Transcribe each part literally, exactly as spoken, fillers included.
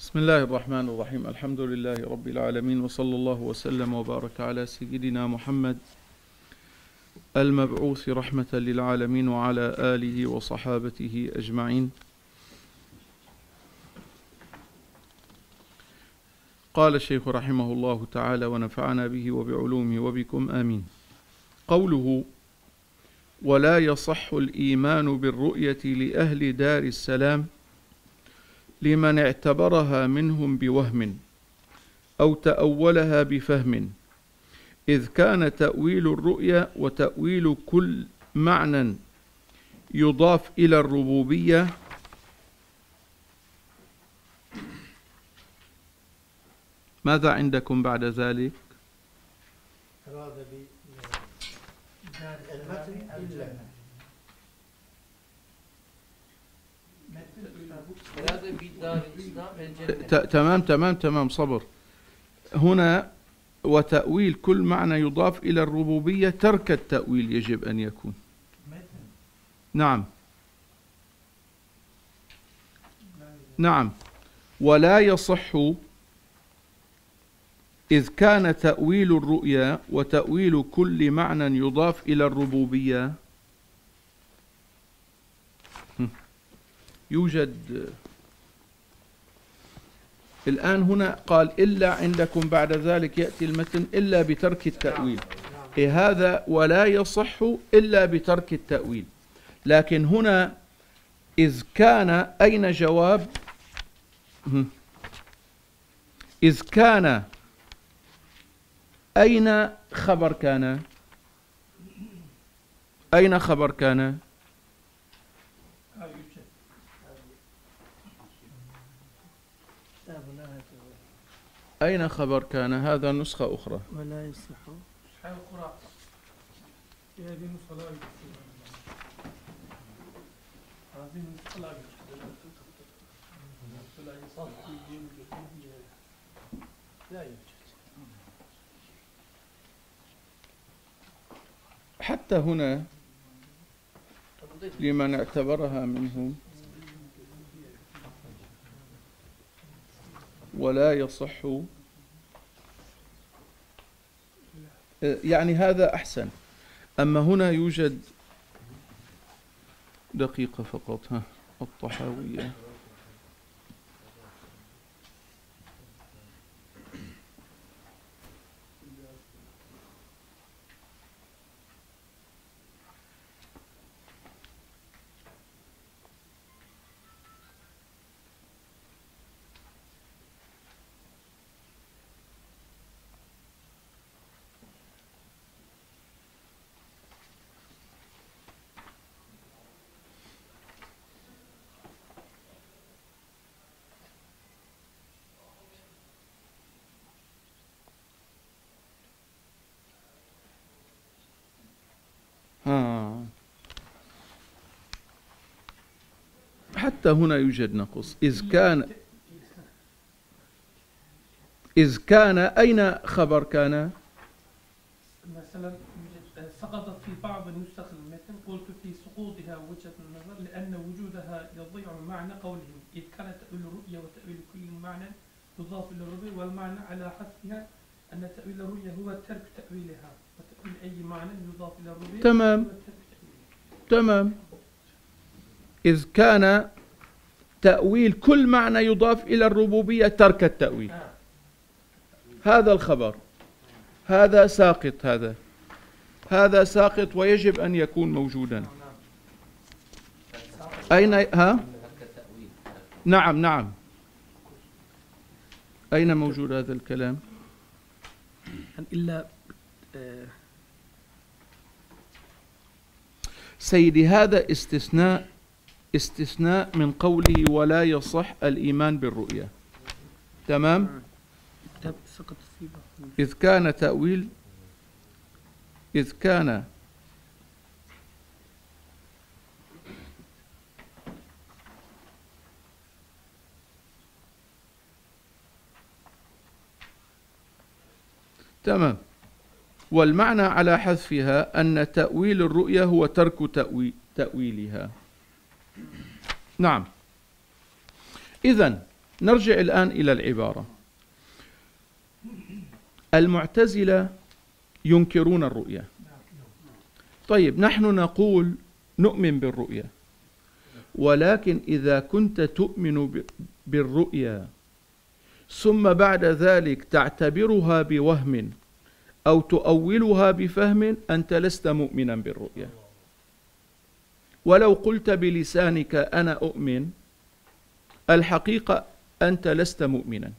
بسم الله الرحمن الرحيم. الحمد لله رب العالمين، وصلى الله وسلم وبارك على سيدنا محمد المبعوث رحمة للعالمين وعلى آله وصحابته أجمعين. قال الشيخ رحمه الله تعالى ونفعنا به وبعلومه وبكم آمين. قوله: ولا يصح الإيمان بالرؤية لأهل دار السلام لمن اعتبرها منهم بوهم أو تأولها بفهم، إذ كان تأويل الرؤيا وتأويل كل معنى يضاف إلى الربوبية ماذا عندكم بعد ذلك؟ تمام تمام تمام صبر. هنا وتأويل كل معنى يضاف إلى الربوبية ترك التأويل يجب أن يكون. نعم نعم. ولا يصح إذ كان تأويل الرؤيا وتأويل كل معنى يضاف إلى الربوبية. يوجد الآن هنا قال إلا عندكم بعد ذلك يأتي المتن إلا بترك التأويل. إيه هذا؟ ولا يصح إلا بترك التأويل. لكن هنا إذ كان أين جواب؟ إذ كان أين خبر كان؟ أين خبر كان؟ أين خبر كان؟ هذا نسخة أخرى. ولا يصح. حتى هنا لمن اعتبرها منهم ولا يصح، يعني هذا أحسن. أما هنا يوجد دقيقة فقط. ها الطحاوية ها حتى هنا يوجد نقص. إذ كان إذ كان أين خبر كان؟ مثلا سقطت في بعض نسخ المتن، قلت في سقوطها وجهة النظر لأن وجودها يضيع معنى قولهم إذ كانت تأويل الرؤيا وتأويل كل معنى يضاف إلى الرؤيا، والمعنى على حسبها أن تأويل الرؤيا هو ترك تأويلها، وتأويل أي معنى يضاف إلى الرؤيا تمام تمام. إذ كان تأويل كل معنى يضاف إلى الربوبية ترك التأويل. هذا الخبر هذا ساقط، هذا هذا ساقط ويجب أن يكون موجودا. أين ها؟ نعم نعم. أين موجود هذا الكلام؟ إلا سيدي هذا استثناء استثناء من قوله ولا يصح الإيمان بالرؤيا. تمام؟ إذ كان تأويل إذ كان تمام. والمعنى على حذفها أن تأويل الرؤيا هو ترك تأويل تأويلها. نعم. إذن نرجع الآن إلى العبارة. المعتزلة ينكرون الرؤية. طيب نحن نقول نؤمن بالرؤية، ولكن إذا كنت تؤمن بالرؤية ثم بعد ذلك تعتبرها بوهم أو تؤولها بفهم، أنت لست مؤمنا بالرؤية. ولو قلت بلسانك أنا أؤمن، الحقيقة أنت لست مؤمنا.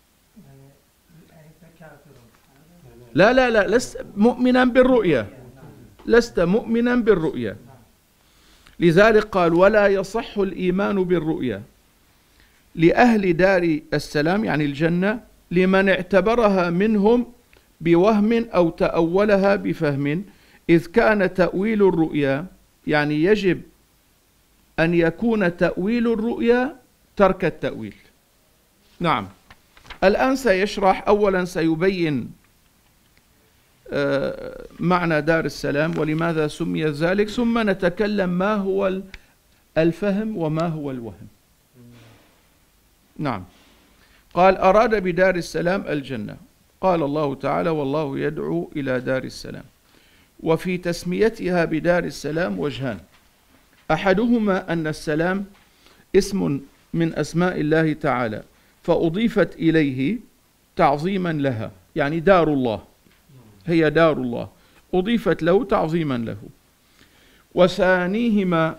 لا لا لا لست مؤمنا بالرؤية، لست مؤمنا بالرؤية. لذلك قال ولا يصح الإيمان بالرؤية لأهل دار السلام يعني الجنة لمن اعتبرها منهم بوهم أو تأولها بفهم، إذ كان تأويل الرؤيا يعني يجب أن يكون تأويل الرؤيا ترك التأويل. نعم. الآن سيشرح، أولا سيبين معنى دار السلام ولماذا سمي ذلك، ثم نتكلم ما هو الفهم وما هو الوهم. نعم. قال أراد بدار السلام الجنة. قال الله تعالى والله يدعو إلى دار السلام. وفي تسميتها بدار السلام وجهان، أحدهما أن السلام اسم من أسماء الله تعالى فأضيفت إليه تعظيما لها، يعني دار الله هي دار الله، أضيفت له تعظيما له. وثانيهما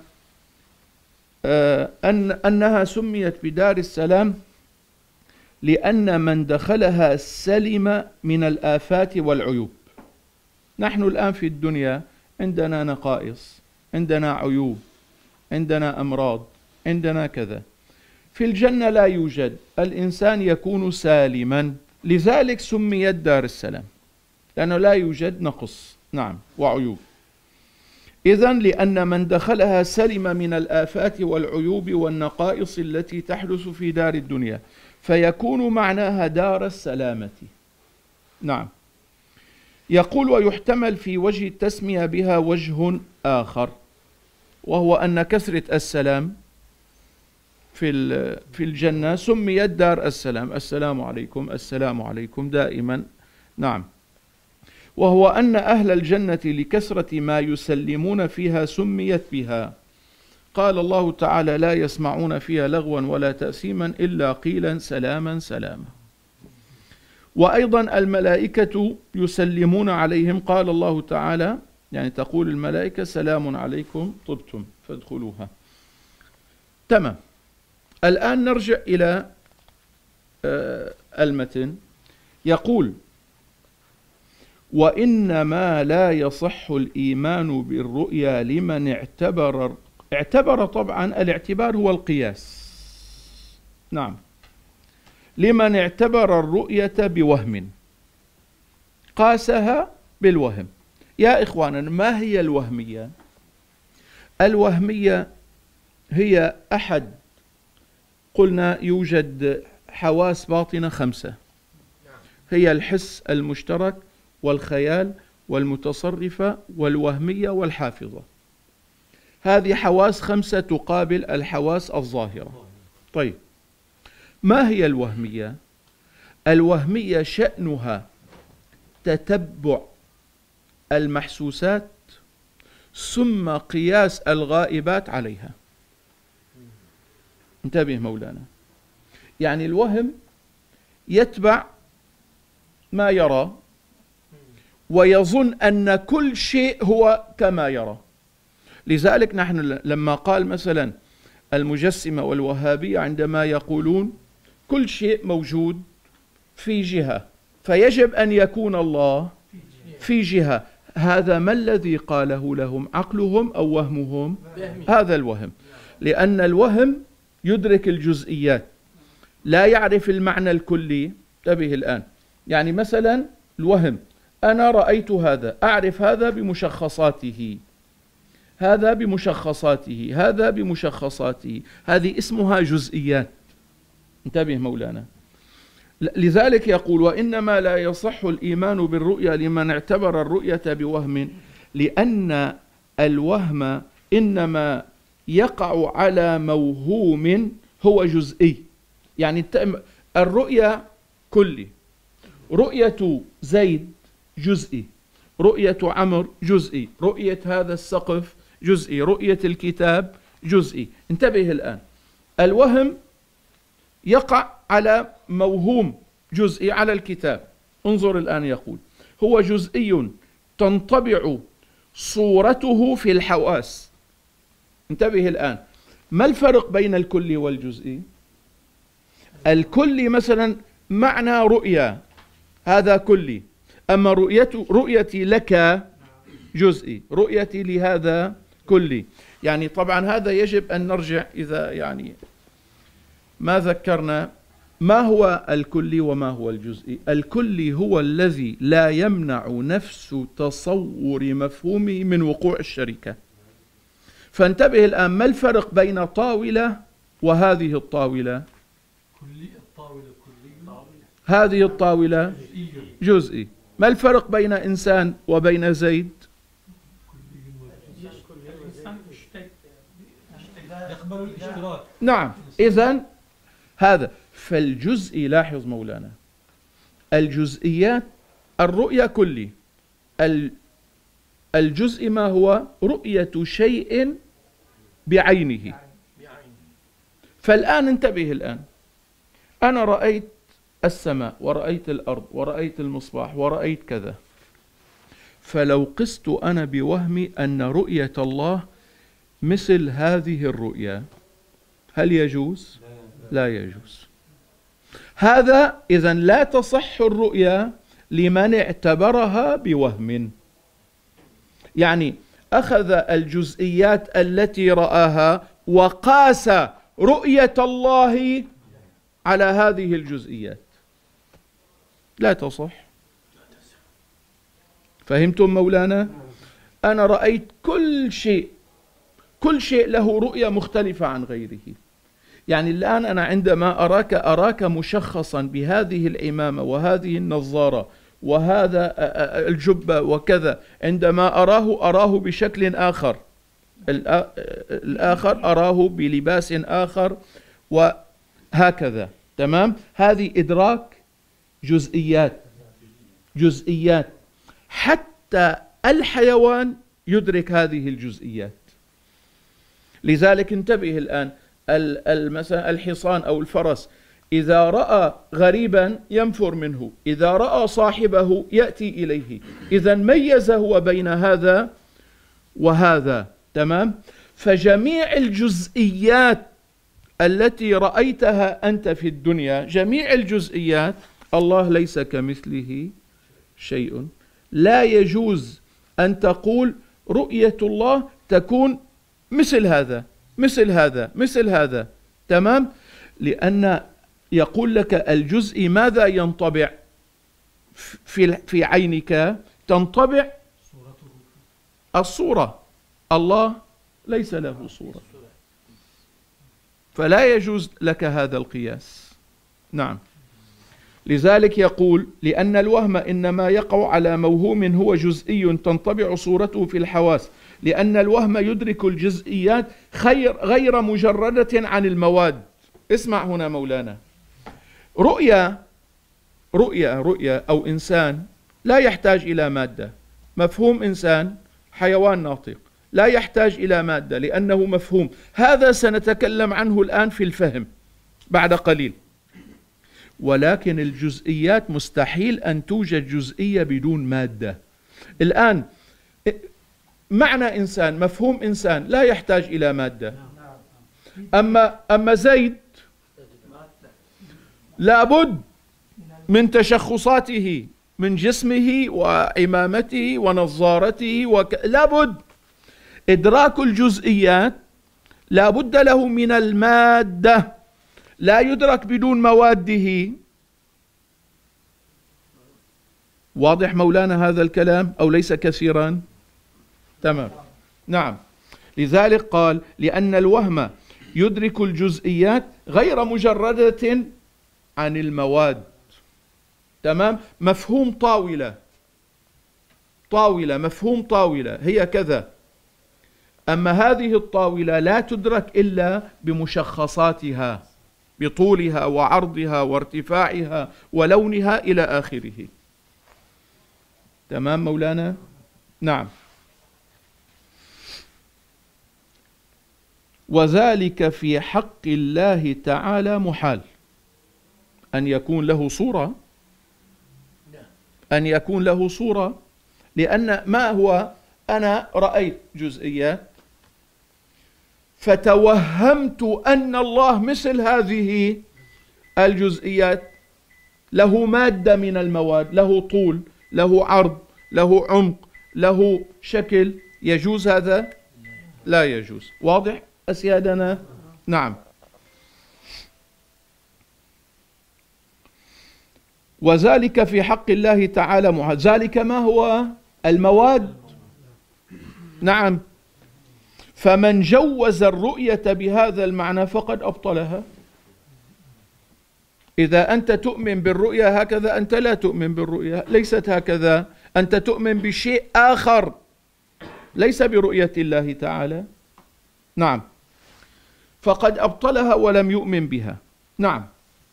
أن أنها سميت بدار السلام لأن من دخلها سلم من الآفات والعيوب. نحن الآن في الدنيا عندنا نقائص، عندنا عيوب، عندنا أمراض، عندنا كذا. في الجنة لا يوجد، الإنسان يكون سالما، لذلك سميت دار السلام لأنه لا يوجد نقص نعم وعيوب. إذن لأن من دخلها سلم من الآفات والعيوب والنقائص التي تحدث في دار الدنيا، فيكون معناها دار السلامة. نعم. يقول ويحتمل في وجه التسمية بها وجه آخر، وهو أن كثرة السلام في في الجنة سميت دار السلام، السلام عليكم السلام عليكم دائما. نعم. وهو أن أهل الجنة لكثرة ما يسلمون فيها سميت بها. قال الله تعالى لا يسمعون فيها لغوا ولا تأثيما إلا قيلا سلاما سلاما. وأيضا الملائكة يسلمون عليهم، قال الله تعالى يعني تقول الملائكة سلام عليكم طبتم فادخلوها. تمام. الآن نرجع إلى المتن. يقول وإنما لا يصح الإيمان بالرؤيا لمن اعتبر اعتبر طبعا الاعتبار هو القياس. نعم. لمن اعتبر الرؤية بوهم قاسها بالوهم. يا إخوانا ما هي الوهمية؟ الوهمية هي أحد، قلنا يوجد حواس باطنة خمسة، هي الحس المشترك والخيال والمتصرفة والوهمية والحافظة. هذه حواس خمسة تقابل الحواس الظاهرة. طيب ما هي الوهمية؟ الوهمية شأنها تتبع المحسوسات ثم قياس الغائبات عليها. انتبه مولانا، يعني الوهم يتبع ما يرى ويظن أن كل شيء هو كما يرى. لذلك نحن لما قال مثلا المجسمة والوهابية عندما يقولون كل شيء موجود في جهة فيجب أن يكون الله في جهة، هذا ما الذي قاله لهم؟ عقلهم أو وهمهم؟ هذا الوهم، لأن الوهم يدرك الجزئيات لا يعرف المعنى الكلي. انتبه الآن، يعني مثلا الوهم أنا رأيت هذا، أعرف هذا بمشخصاته، هذا بمشخصاته، هذا بمشخصاته، هذه اسمها جزئيات. انتبه مولانا. لذلك يقول وإنما لا يصح الإيمان بالرؤيا لمن اعتبر الرؤية بوهم، لأن الوهم إنما يقع على موهوم هو جزئي، يعني الرؤية كلي، رؤية زيد جزئي، رؤية عمر جزئي، رؤية هذا السقف جزئي، رؤية الكتاب جزئي. انتبه الآن، الوهم يقع على موهوم جزئي على الكتاب. انظر الآن، يقول هو جزئي تنطبع صورته في الحواس. انتبه الآن، ما الفرق بين الكلي والجزئي؟ الكلي مثلا معنى رؤيا، هذا كلي، أما رؤيته رؤيتي لك جزئي، رؤيتي لهذا كلي. يعني طبعا هذا يجب أن نرجع، إذا يعني ما ذكرنا ما هو الكلي وما هو الجزئي. الكلي هو الذي لا يمنع نفس تصور مفهومه من وقوع الشركة. فانتبه الآن، ما الفرق بين طاولة وهذه الطاولة؟ كلي الطاولة كلي، هذه الطاولة جزئي. ما الفرق بين إنسان وبين زيد؟ يقبل الاشتراك. نعم، إذن هذا فالجزء، لاحظ مولانا، الجزئيات الرؤية كلي، الجزء ما هو؟ رؤية شيء بعينه. فالآن انتبه الآن، أنا رأيت السماء ورأيت الأرض ورأيت المصباح ورأيت كذا، فلو قست أنا بوهمي أن رؤية الله مثل هذه الرؤية، هل يجوز؟ لا يجوز. هذا إذن لا تصح الرؤيا لمن اعتبرها بوهم، يعني أخذ الجزئيات التي رآها وقاس رؤية الله على هذه الجزئيات، لا تصح. فهمتم مولانا؟ أنا رأيت كل شيء، كل شيء له رؤية مختلفة عن غيره. يعني الآن أنا عندما أراك أراك مشخصا بهذه العمامة وهذه النظارة وهذا الجبة وكذا، عندما أراه أراه بشكل آخر، الآخر أراه بلباس آخر وهكذا. تمام؟ هذه إدراك جزئيات، جزئيات، حتى الحيوان يدرك هذه الجزئيات. لذلك انتبه الآن، مثلا الحصان أو الفرس إذا رأى غريبا ينفر منه، إذا رأى صاحبه يأتي إليه، إذا ميز هو بين هذا وهذا. تمام؟ فجميع الجزئيات التي رأيتها أنت في الدنيا، جميع الجزئيات، الله ليس كمثله شيء. لا يجوز أن تقول رؤية الله تكون مثل هذا مثل هذا مثل هذا. تمام؟ لأن يقول لك الجزء ماذا ينطبع في في عينك؟ تنطبع الصورة، الله ليس له صورة، فلا يجوز لك هذا القياس. نعم، لذلك يقول لأن الوهم إنما يقع على موهوم هو جزئي تنطبع صورته في الحواس، لأن الوهم يدرك الجزئيات خير غير مجردة عن المواد. اسمع هنا مولانا، رؤيا رؤيا رؤيا أو إنسان لا يحتاج إلى مادة. مفهوم إنسان حيوان ناطق لا يحتاج إلى مادة لأنه مفهوم. هذا سنتكلم عنه الآن في الفهم بعد قليل. ولكن الجزئيات مستحيل أن توجد جزئية بدون مادة. الآن معنى إنسان، مفهوم إنسان لا يحتاج إلى مادة. أما أما زيد لابد من تشخصاته، من جسمه وعمامته ونظارته وك... لابد إدراك الجزئيات لابد له من المادة، لا يدرك بدون مواده. واضح مولانا هذا الكلام أو ليس كثيرا؟ تمام. نعم، لذلك قال لأن الوهم يدرك الجزئيات غير مجردة عن المواد. تمام؟ مفهوم طاولة، طاولة مفهوم طاولة هي كذا، أما هذه الطاولة لا تدرك إلا بمشخصاتها بطولها وعرضها وارتفاعها ولونها إلى آخره. تمام مولانا؟ نعم. وذلك في حق الله تعالى محال أن يكون له صورة، أن يكون له صورة، لأن ما هو، أنا رأيت جزئيات فتوهمت أن الله مثل هذه الجزئيات له مادة من المواد، له طول، له عرض، له عمق، له شكل. يجوز هذا؟ لا يجوز. واضح أسيادنا؟ نعم. وذلك في حق الله تعالى محال. ذلك ما هو؟ المواد. نعم. فمن جوز الرؤية بهذا المعنى فقد أبطلها. إذا أنت تؤمن بالرؤية هكذا، أنت لا تؤمن بالرؤية، ليست هكذا، أنت تؤمن بشيء آخر ليس برؤية الله تعالى. نعم. فقد أبطلها ولم يؤمن بها. نعم.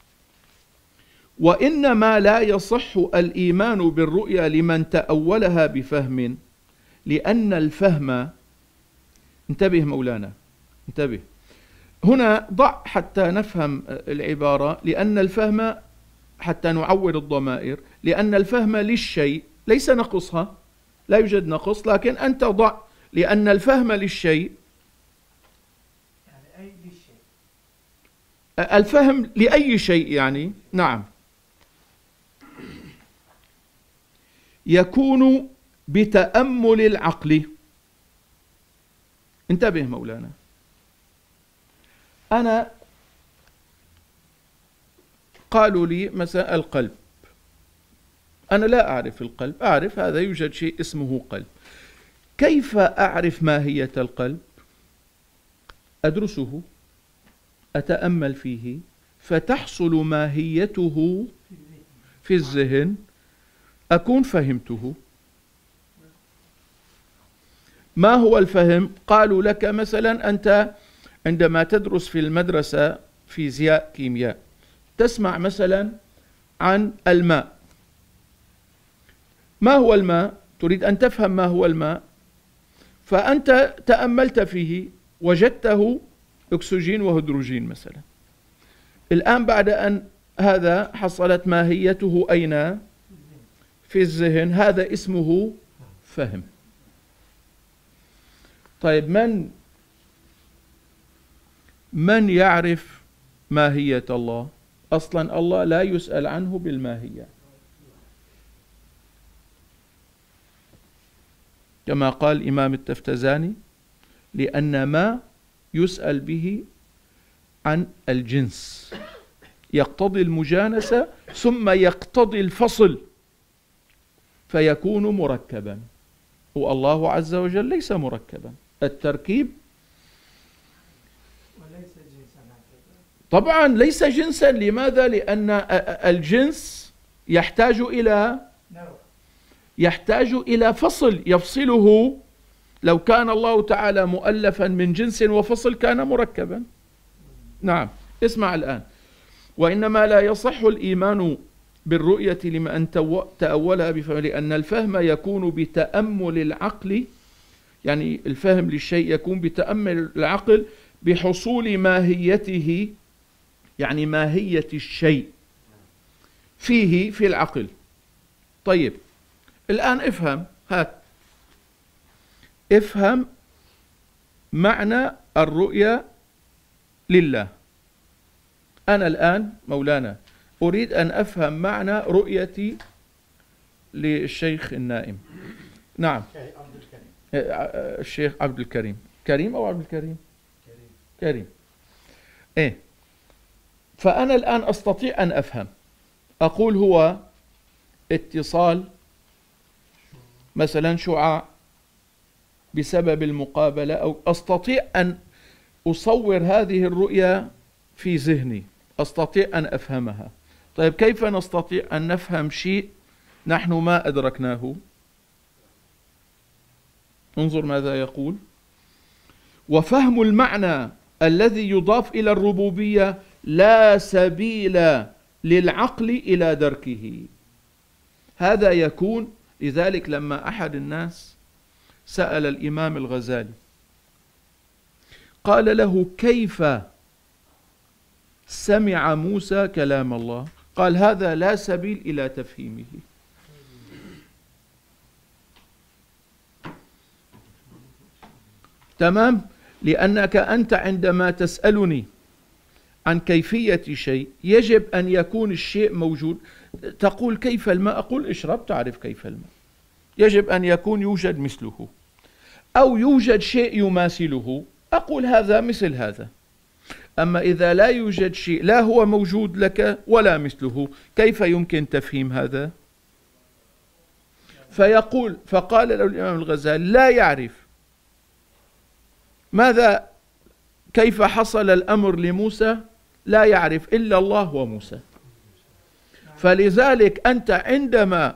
وإنما لا يصح الإيمان بالرؤيا لمن تأولها بفهم، لأن الفهم، انتبه مولانا، انتبه هنا، ضع حتى نفهم العبارة، لأن الفهم، حتى نعود الضمائر، لأن الفهم للشيء ليس نقصها، لا يوجد نقص، لكن أنت ضع لأن الفهم للشيء، يعني أي للشيء، الفهم لأي شيء يعني. نعم. يكون بتأمل العقل. انتبه مولانا، أنا قالوا لي مثلا القلب، أنا لا أعرف القلب، أعرف هذا يوجد شيء اسمه قلب. كيف أعرف ماهية القلب؟ أدرسه، أتأمل فيه، فتحصل ماهيته في الذهن، أكون فهمته. ما هو الفهم؟ قالوا لك مثلا أنت عندما تدرس في المدرسة فيزياء كيمياء، تسمع مثلا عن الماء. ما هو الماء؟ تريد أن تفهم ما هو الماء، فأنت تأملت فيه وجدته أكسجين وهيدروجين مثلا. الآن بعد أن هذا حصلت ماهيته أين؟ في الذهن، هذا اسمه فهم. طيب من من يعرف ماهية الله؟ أصلا الله لا يسأل عنه بالماهية، كما قال الإمام التفتزاني، لأن ما يسأل به عن الجنس يقتضي المجانسة ثم يقتضي الفصل فيكون مركبا، والله عز وجل ليس مركبا. التركيب وليس جنسا. طبعا ليس جنسا. لماذا؟ لأن الجنس يحتاج إلى يحتاج إلى فصل يفصله. لو كان الله تعالى مؤلفا من جنس وفصل كان مركبا. نعم. اسمع الآن، وإنما لا يصح الإيمان بالرؤية لمن تأولها بفهم، لأن الفهم يكون بتأمل العقل، يعني الفهم للشيء يكون بتأمل العقل بحصول ماهيته، يعني ماهية الشيء فيه في العقل. طيب الآن افهم، هات افهم معنى الرؤية لله. أنا الآن مولانا أريد أن أفهم معنى رؤيتي للشيخ النائم. نعم. الشيخ عبد الكريم. كريم أو عبد الكريم؟ كريم. كريم. إيه. فأنا الآن أستطيع أن أفهم، أقول هو اتصال مثلا شعاع بسبب المقابلة، أو أستطيع أن أصور هذه الرؤية في ذهني، أستطيع أن أفهمها. طيب كيف نستطيع أن نفهم شيء نحن ما أدركناه؟ انظر ماذا يقول: وفهم المعنى الذي يضاف إلى الربوبية لا سبيل للعقل إلى دركه. هذا يكون، لذلك لما أحد الناس سأل الإمام الغزالي قال له: كيف سمع موسى كلام الله؟ قال: هذا لا سبيل إلى تفهيمه. تمام؟ لأنك أنت عندما تسألني عن كيفية شيء يجب أن يكون الشيء موجود. تقول: كيف الماء؟ أقول: اشرب تعرف كيف الماء. يجب أن يكون يوجد مثله، أو يوجد شيء يماثله، أقول هذا مثل هذا. أما إذا لا يوجد شيء، لا هو موجود لك ولا مثله، كيف يمكن تفهيم هذا؟ فيقول، فقال له الإمام الغزالي: لا يعرف ماذا كيف حصل الأمر لموسى، لا يعرف إلا الله وموسى. فلذلك أنت عندما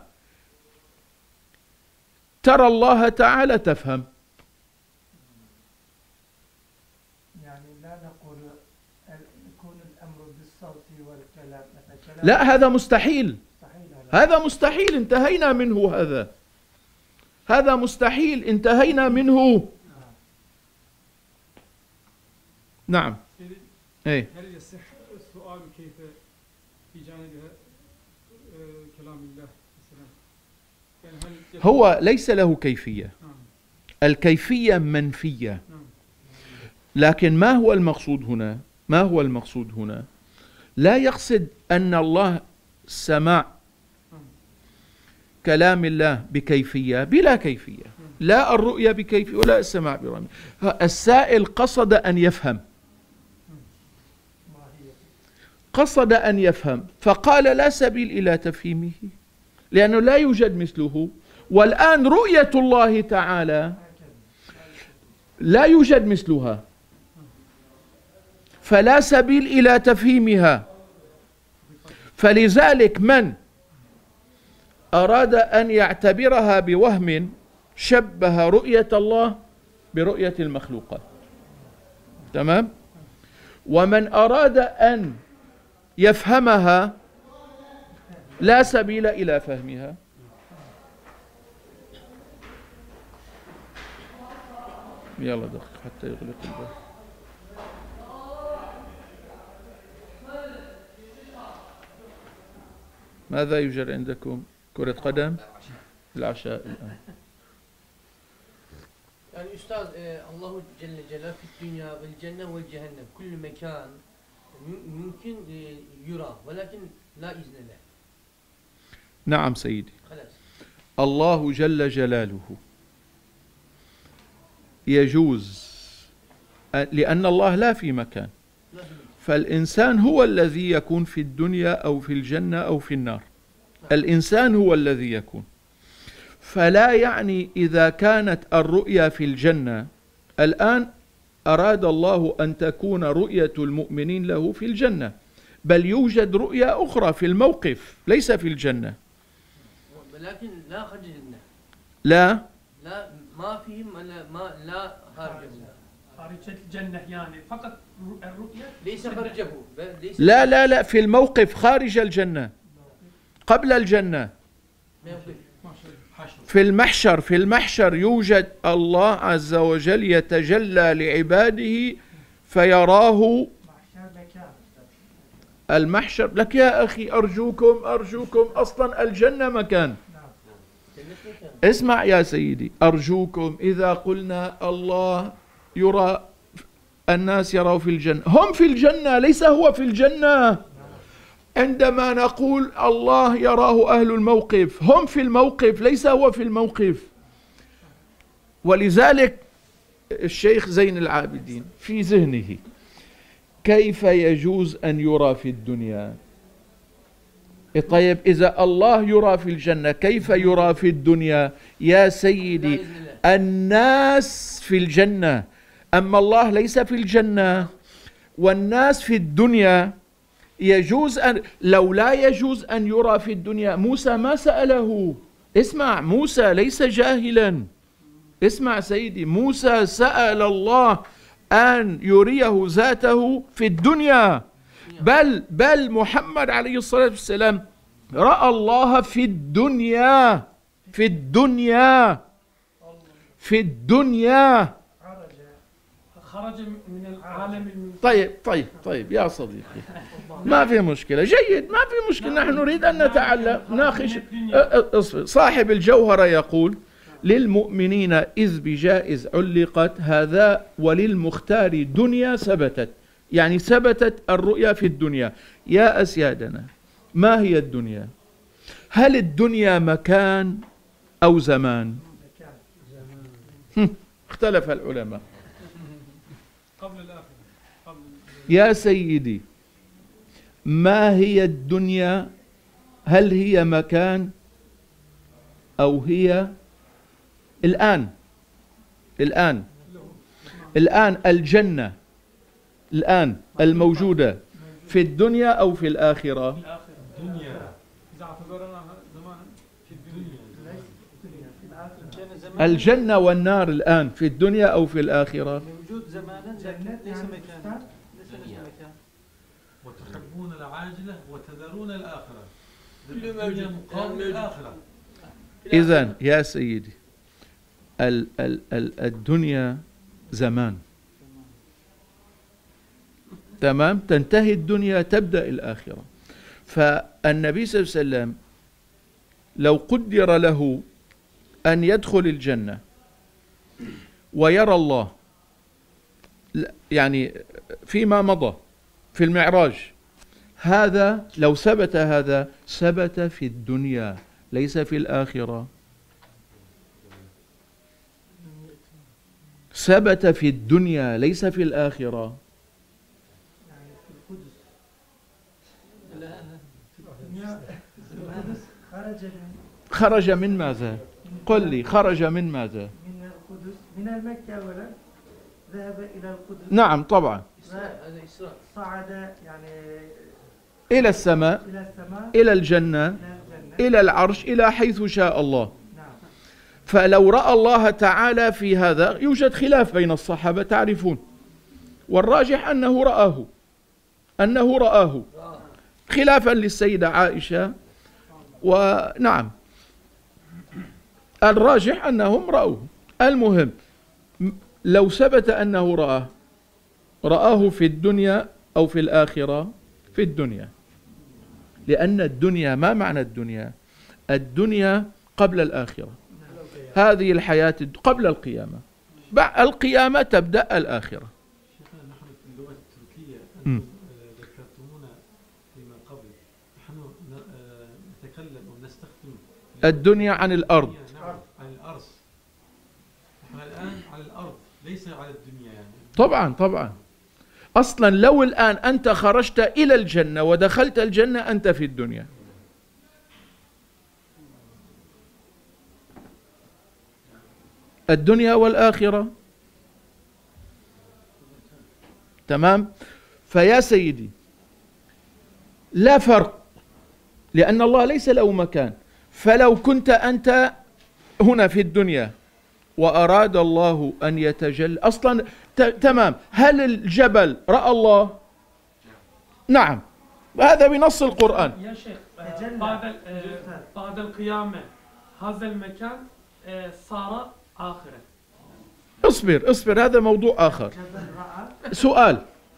ترى الله تعالى تفهم. يعني لا نقول يكون الأمر بالصوت والكلام. لا، هذا مستحيل. هذا مستحيل، انتهينا منه. هذا هذا مستحيل، انتهينا منه. نعم. ايه. هل يصح السؤال كيف في جانب كلام الله مثلا؟ يعني هل هو ليس له كيفية. الكيفية منفية. لكن ما هو المقصود هنا؟ ما هو المقصود هنا؟ لا يقصد أن الله سمع كلام الله بكيفية، بلا كيفية. لا الرؤية بكيفية ولا السماع برمي. السائل قصد أن يفهم، قصد أن يفهم، فقال: لا سبيل إلى تفهيمه، لأنه لا يوجد مثله. والآن رؤية الله تعالى لا يوجد مثلها، فلا سبيل إلى تفهيمها. فلذلك من أراد أن يعتبرها بوهم شبه رؤية الله برؤية المخلوقات. تمام؟ ومن أراد أن يفهمها لا سبيل إلى فهمها. يلا دقيق حتى يغلق الباب. ماذا يوجد عندكم؟ كرة قدم؟ العشاء الآن. يعني أستاذ الله جل جلاله في الدنيا والجنة والجهنم كل مكان ممكن يرى، ولكن لا إذن له. نعم سيدي. خلاص. الله جل جلاله يجوز، لأن الله لا في مكان، فالإنسان هو الذي يكون في الدنيا أو في الجنة أو في النار. الإنسان هو الذي يكون. فلا يعني إذا كانت الرؤيا في الجنة، الآن أراد الله أن تكون رؤية المؤمنين له في الجنة، بل يوجد رؤيا أخرى في الموقف ليس في الجنة. ولكن لا خارج الجنة. لا لا ما فيه ما لا خارج خارج الجنة، يعني فقط الرؤية ليس خارجه. ليس لا لا لا في الموقف خارج الجنة، قبل الجنة، في المحشر. في المحشر يوجد الله عز وجل يتجلى لعباده فيراه. المحشر لك يا أخي، أرجوكم أرجوكم، أصلا الجنة مكان. اسمع يا سيدي، أرجوكم، إذا قلنا الله يرى، الناس يروا في الجنة، هم في الجنة، ليس هو في الجنة. عندما نقول الله يراه أهل الموقف، هم في الموقف، ليس هو في الموقف. ولذلك الشيخ زين العابدين في ذهنه كيف يجوز أن يرى في الدنيا؟ طيب إذا الله يرى في الجنة كيف يرى في الدنيا؟ يا سيدي، الناس في الجنة، أما الله ليس في الجنة. والناس في الدنيا يجوز أن، لو لا يجوز أن يرى في الدنيا موسى ما سأله. اسمع، موسى ليس جاهلا. اسمع سيدي، موسى سأل الله أن يريه ذاته في الدنيا، بل بل محمد عليه الصلاة والسلام رأى الله في الدنيا، في الدنيا، في الدنيا. خرج من العالم المنفرد. طيب طيب طيب يا صديقي، ما في مشكلة، جيد، ما في مشكلة، نحن نريد أن نتعلم ناقش. اصبر. صاحب الجوهرة يقول: للمؤمنين إذ بجائز علقت هذا وللمختار دنيا ثبتت، يعني ثبتت الرؤيا في الدنيا. يا أسيادنا، ما هي الدنيا؟ هل الدنيا مكان أو زمان؟ اختلف العلماء. قبل الآخرة. قبل يا سيدي، ما هي الدنيا؟ هل هي مكان أو هي الآن؟ الآن الآن الجنة الآن الموجودة في الدنيا أو في الآخرة؟ الدنيا. إذا اعتبرنا زمانا في الدنيا. الجنة والنار الآن في الدنيا أو في الآخرة؟ موجود زمانا لكن ليس مكانا. ليس مكان. وتحبون العاجلة وتذرون الآخرة. كل موجود. مقابل الآخرة. إذن يا سيدي، ال ال ال الدنيا زمان، تمام؟ تنتهي الدنيا تبدأ الآخرة. فالنبي صلى الله عليه وسلم لو قدر له أن يدخل الجنة ويرى الله، يعني فيما مضى في المعراج، هذا لو ثبت، هذا ثبت في الدنيا ليس في الآخرة. ثبت في الدنيا ليس في الآخرة. يعني في القدس. لا القدس خرج من خرج من ماذا؟ قل لي، خرج من ماذا؟ من القدس، من المكة، ولا ذهب إلى القدس. نعم طبعا. هذا إسراء. صعد يعني إلى السماء، إلى السماء، إلى الجنة، إلى الجنة. إلى العرش، إلى حيث شاء الله. نعم. فلو رأى الله تعالى في هذا، يوجد خلاف بين الصحابة تعرفون، والراجح أنه رآه، أنه رآه خلافا للسيدة عائشة. ونعم الراجح أنهم رأوه. المهم، لو ثبت أنه رآه، رآه في الدنيا أو في الآخرة؟ في الدنيا، لأن الدنيا، ما معنى الدنيا؟ الدنيا قبل الآخرة، هذه الحياة قبل القيامة، بعد القيامة تبدأ الآخرة. شيخنا، نحن في اللغة التركية م. أنتم ذكرتمونا فيما قبل، نحن نتكلم ونستخدم الدنيا عن الأرض. نعم، عن الأرض. نحن الآن على الأرض ليس على الدنيا يعني. طبعا طبعا. أصلا لو الآن أنت خرجت إلى الجنة ودخلت الجنة، أنت في الدنيا. الدنيا والآخرة، تمام؟ فيا سيدي، لا فرق، لأن الله ليس له مكان. فلو كنت أنت هنا في الدنيا وأراد الله أن يتجلى، أصلا تمام، هل الجبل رأى الله؟ نعم، هذا بنص القرآن. يا شيخ، آه، تجلى. بعد ال- آه، بعد القيامة هذا المكان آه، صار آخرة. اصبر اصبر، هذا موضوع آخر. جبل رأى. سؤال: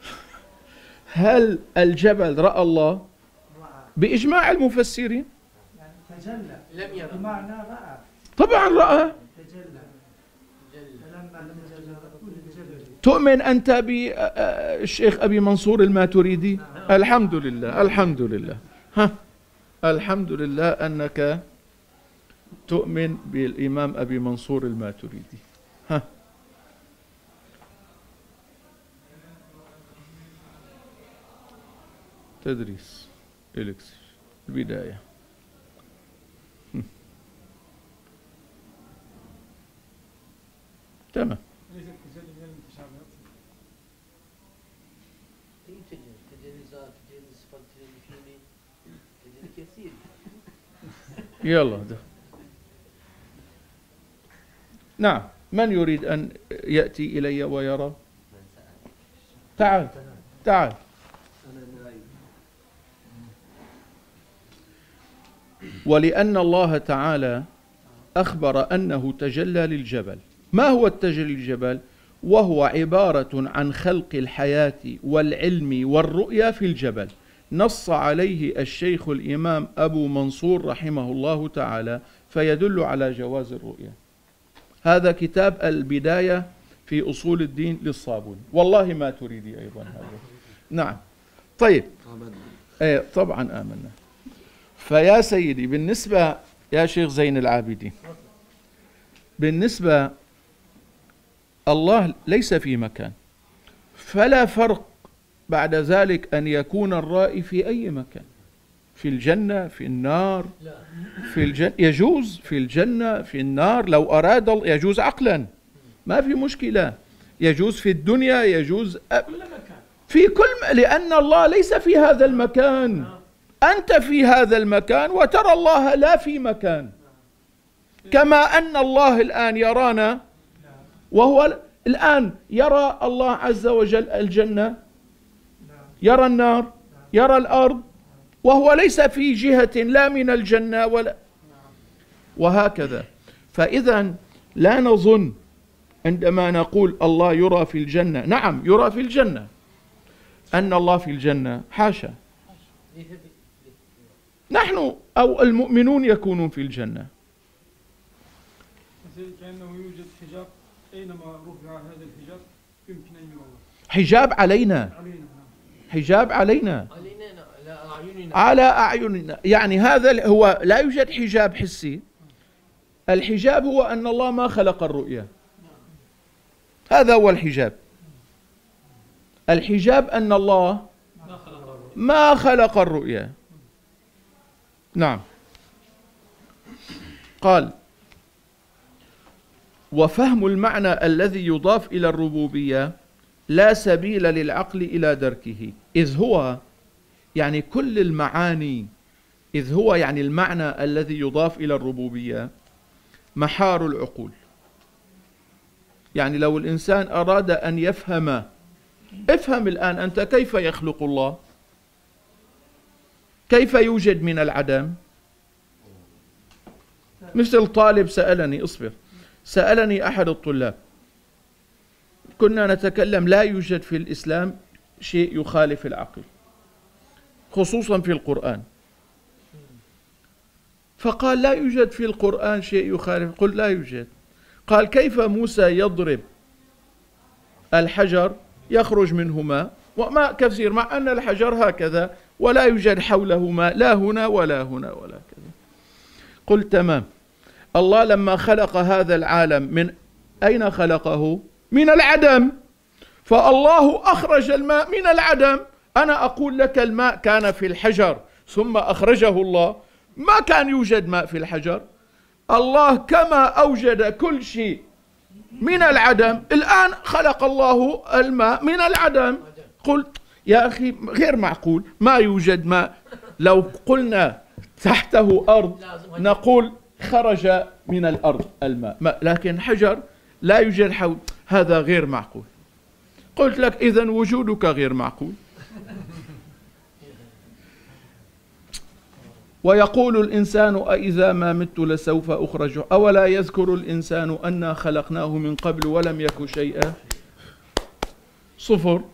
هل الجبل رأى الله؟ رأى بإجماع المفسرين يعني تجلى، لم يرى. بمعنى رأى. طبعا رأى. تجلى. جل. فلما تجلى ربه للجبل. تؤمن أنت بالشيخ أبي منصور الماتريدي؟ الحمد لله، الحمد لله، ها، الحمد لله أنك تؤمن بالإمام أبي منصور الماتريدي. ها، تدريس إليكس البداية. تمام. ليس كجل من المتشابهات. تجلي تجلي ذات، تجلي صفات، تجلي فيني، تجلي كثير. يلا ده. نعم، من يريد أن يأتي إلي ويرى؟ تعال تعال. أنا من رأيي ولأن الله تعالى أخبر أنه تجلى للجبل. ما هو التجلي للجبل؟ وهو عبارة عن خلق الحياة والعلم والرؤيا في الجبل. نص عليه الشيخ الإمام أبو منصور رحمه الله تعالى، فيدل على جواز الرؤيا. هذا كتاب البداية في أصول الدين للصابوني. والله ما تريدي أيضا هذا. نعم. طيب. ايه طبعا آمنا. فيا سيدي، بالنسبة يا شيخ زين العابدين، بالنسبة الله ليس في مكان، فلا فرق بعد ذلك أن يكون الرائي في أي مكان، في الجنة، في النار، في الجنة يجوز، في الجنة، في النار، لو أراد الله يجوز عقلا، ما في مشكلة، يجوز في الدنيا، يجوز في كل، لأن الله ليس في هذا المكان، أنت في هذا المكان وترى الله لا في مكان، كما أن الله الآن يرانا، وهو الآن يرى الله عز وجل الجنة، يرى النار، يرى الأرض، وهو ليس في جهة لا من الجنة ولا، وهكذا. فإذا لا نظن عندما نقول الله يرى في الجنة، نعم يرى في الجنة، أن الله في الجنة حاشا، نحن أو المؤمنون يكونون في الجنة. كأنه يوجد حجاب، أينما رفع هذا الحجاب يمكن أن يرى الله. حجاب علينا، حجاب علينا، على أعيننا، يعني هذا هو، لا يوجد حجاب حسي. الحجاب هو أن الله ما خلق الرؤيا، هذا هو الحجاب. الحجاب أن الله ما خلق الرؤيا. نعم. قال: وفهم المعنى الذي يضاف إلى الربوبية لا سبيل للعقل إلى دركه، إذ هو يعني كل المعاني، إذ هو يعني المعنى الذي يضاف إلى الربوبية محار العقول. يعني لو الإنسان أراد أن يفهم، افهم الآن أنت كيف يخلق الله، كيف يوجد من العدم. مثل طالب سألني، اصبر، سألني أحد الطلاب، كنا نتكلم لا يوجد في الإسلام شيء يخالف العقل خصوصا في القرآن، فقال لا يوجد في القرآن شيء يخالف. قل لا يوجد. قال كيف موسى يضرب الحجر يخرج منه ماء وماء كثير، مع أن الحجر هكذا ولا يوجد حوله ماء، لا هنا ولا هنا ولا كذا. قلت تمام. الله لما خلق هذا العالم من أين خلقه؟ من العدم، فالله أخرج الماء من العدم. أنا أقول لك الماء كان في الحجر ثم أخرجه الله، ما كان يوجد ماء في الحجر. الله كما أوجد كل شيء من العدم، الآن خلق الله الماء من العدم. قلت يا أخي غير معقول، ما يوجد ماء. لو قلنا تحته أرض نقول خرج من الأرض الماء، لكن حجر لا يوجد حول، هذا غير معقول. قلت لك إذن وجودك غير معقول. ويقول الإنسان أإذا ما مت لسوف أخرج، أولا يذكر الإنسان أنا خلقناه من قبل ولم يك شيئا. صفر.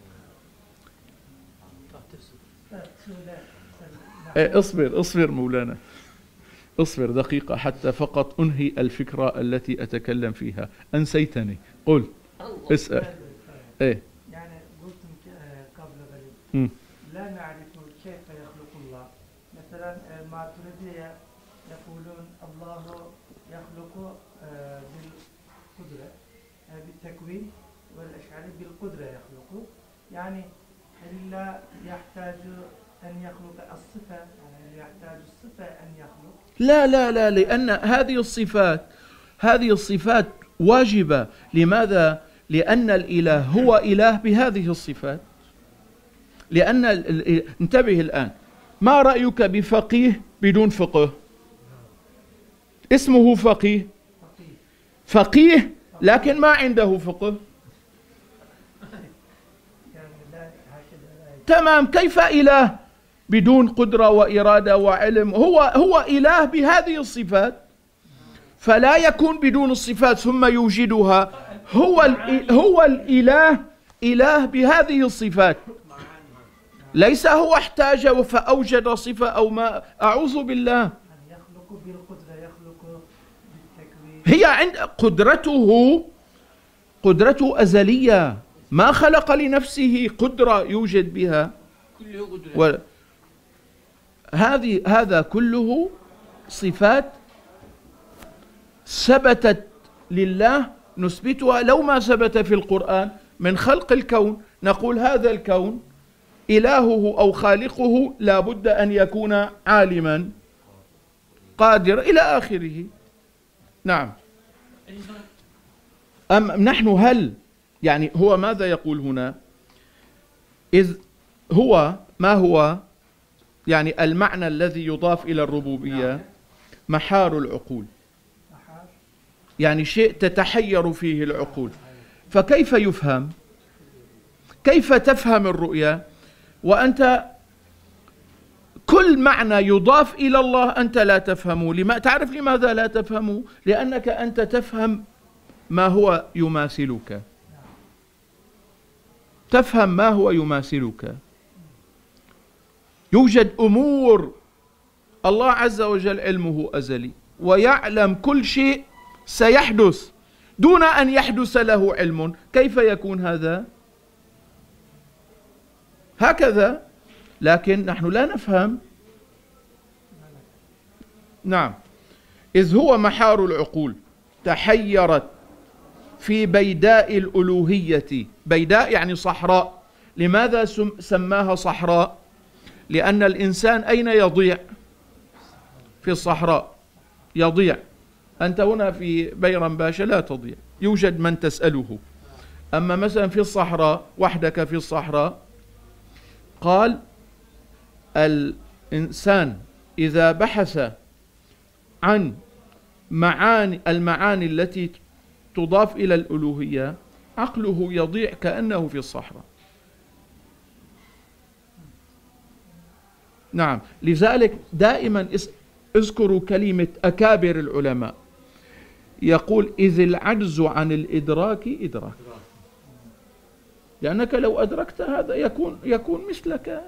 ايه اصبر اصبر مولانا، اصبر دقيقة حتى فقط أنهي الفكرة التي أتكلم فيها. أنسيتني. قل اسأل. ايه يعني قلتم قبل قليل لا نعرف كيف يخلق الله. مثلا الماتريدية يقولون الله يخلق بالقدرة بالتكوين، والأشعري بالقدرة يخلق، يعني إلا يحتاج أن يخلق الصفة، يعني يحتاج الصفة أن يخلق. لا لا لا، لأن هذه الصفات هذه الصفات واجبة. لماذا؟ لأن الإله هو إله بهذه الصفات. لأن انتبه الآن، ما رأيك بفقيه بدون فقه؟ اسمه فقيه، فقيه لكن ما عنده فقه. تمام. كيف إله؟ بدون قدرة وإرادة وعلم، هو هو إله بهذه الصفات، فلا يكون بدون الصفات ثم يوجدها. هو هو الإله إله بهذه الصفات، ليس هو احتاج فأوجد صفة أو ما، أعوذ بالله. يخلق بالقدرة، يخلق بالتكوين. هي عند قدرته قدرته أزلية، ما خلق لنفسه قدرة يوجد بها. كله قدرة. و... هذه هذا كله صفات ثبتت لله نثبتها. لو ما ثبت في القرآن من خلق الكون نقول هذا الكون إلهه أو خالقه لا بد أن يكون عالما قادر إلى آخره. نعم. أم نحن هل يعني هو ماذا يقول هنا؟ إذ هو ما هو يعني المعنى الذي يضاف إلى الربوبية محار العقول، يعني شيء تتحير فيه العقول، فكيف يفهم؟ كيف تفهم الرؤيا وأنت كل معنى يضاف إلى الله أنت لا تفهمه؟ لما تعرف لماذا لا تفهمه؟ لأنك أنت تفهم ما هو يماثلك، تفهم ما هو يماثلك. يوجد أمور الله عز وجل علمه أزلي ويعلم كل شيء سيحدث دون أن يحدث له علم، كيف يكون هذا؟ هكذا، لكن نحن لا نفهم. نعم. إذ هو محار العقول تحيرت في بيداء الألوهية. بيداء يعني صحراء. لماذا سماها صحراء؟ لأن الإنسان أين يضيع؟ في الصحراء يضيع. أنت هنا في بيرم باشا لا تضيع، يوجد من تسأله. أما مثلا في الصحراء وحدك في الصحراء، قال الإنسان إذا بحث عن معاني المعاني التي تضاف إلى الألوهية عقله يضيع كأنه في الصحراء. نعم. لذلك دائما اذكروا كلمة أكابر العلماء، يقول إذ العجز عن الإدراك إدراك، لأنك لو أدركت هذا يكون يكون مثلك.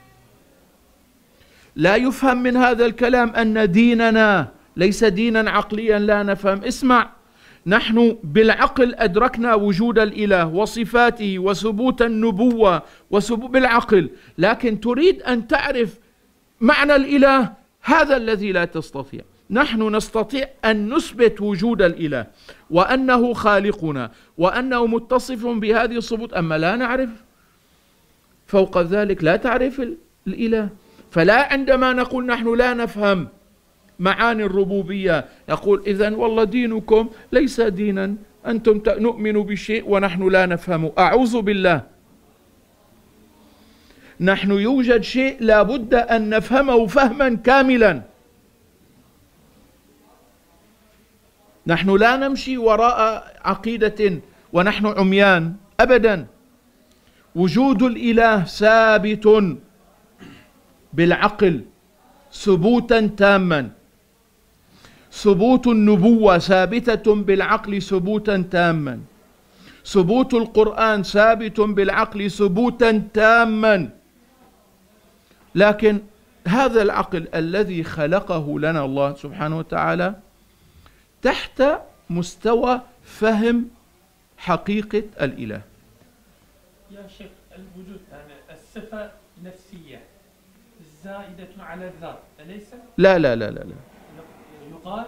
لا يفهم من هذا الكلام أن ديننا ليس دينا عقليا لا نفهم. اسمع، نحن بالعقل أدركنا وجود الإله وصفاته وثبوت النبوة وثبوت بالعقل، لكن تريد أن تعرف معنى الإله، هذا الذي لا تستطيع. نحن نستطيع أن نثبت وجود الإله وأنه خالقنا وأنه متصف بهذه الصفات، أما لا نعرف فوق ذلك، لا تعرف الإله. فلا عندما نقول نحن لا نفهم معاني الربوبية يقول إذن والله دينكم ليس دينا، أنتم نؤمن بشيء ونحن لا نفهمه. أعوذ بالله. نحن يوجد شيء لا بد أن نفهمه فهما كاملا. نحن لا نمشي وراء عقيدة ونحن عميان أبدا. وجود الإله ثابت بالعقل ثبوتا تاما، ثبوت النبوة ثابتة بالعقل ثبوتا تاما، ثبوت القرآن ثابت بالعقل ثبوتا تاما. لكن هذا العقل الذي خلقه لنا الله سبحانه وتعالى تحت مستوى فهم حقيقة الإله. يا شيخ الوجود يعني الصفة نفسية زائدة على الذات أليس؟ لا لا لا لا لا. يقال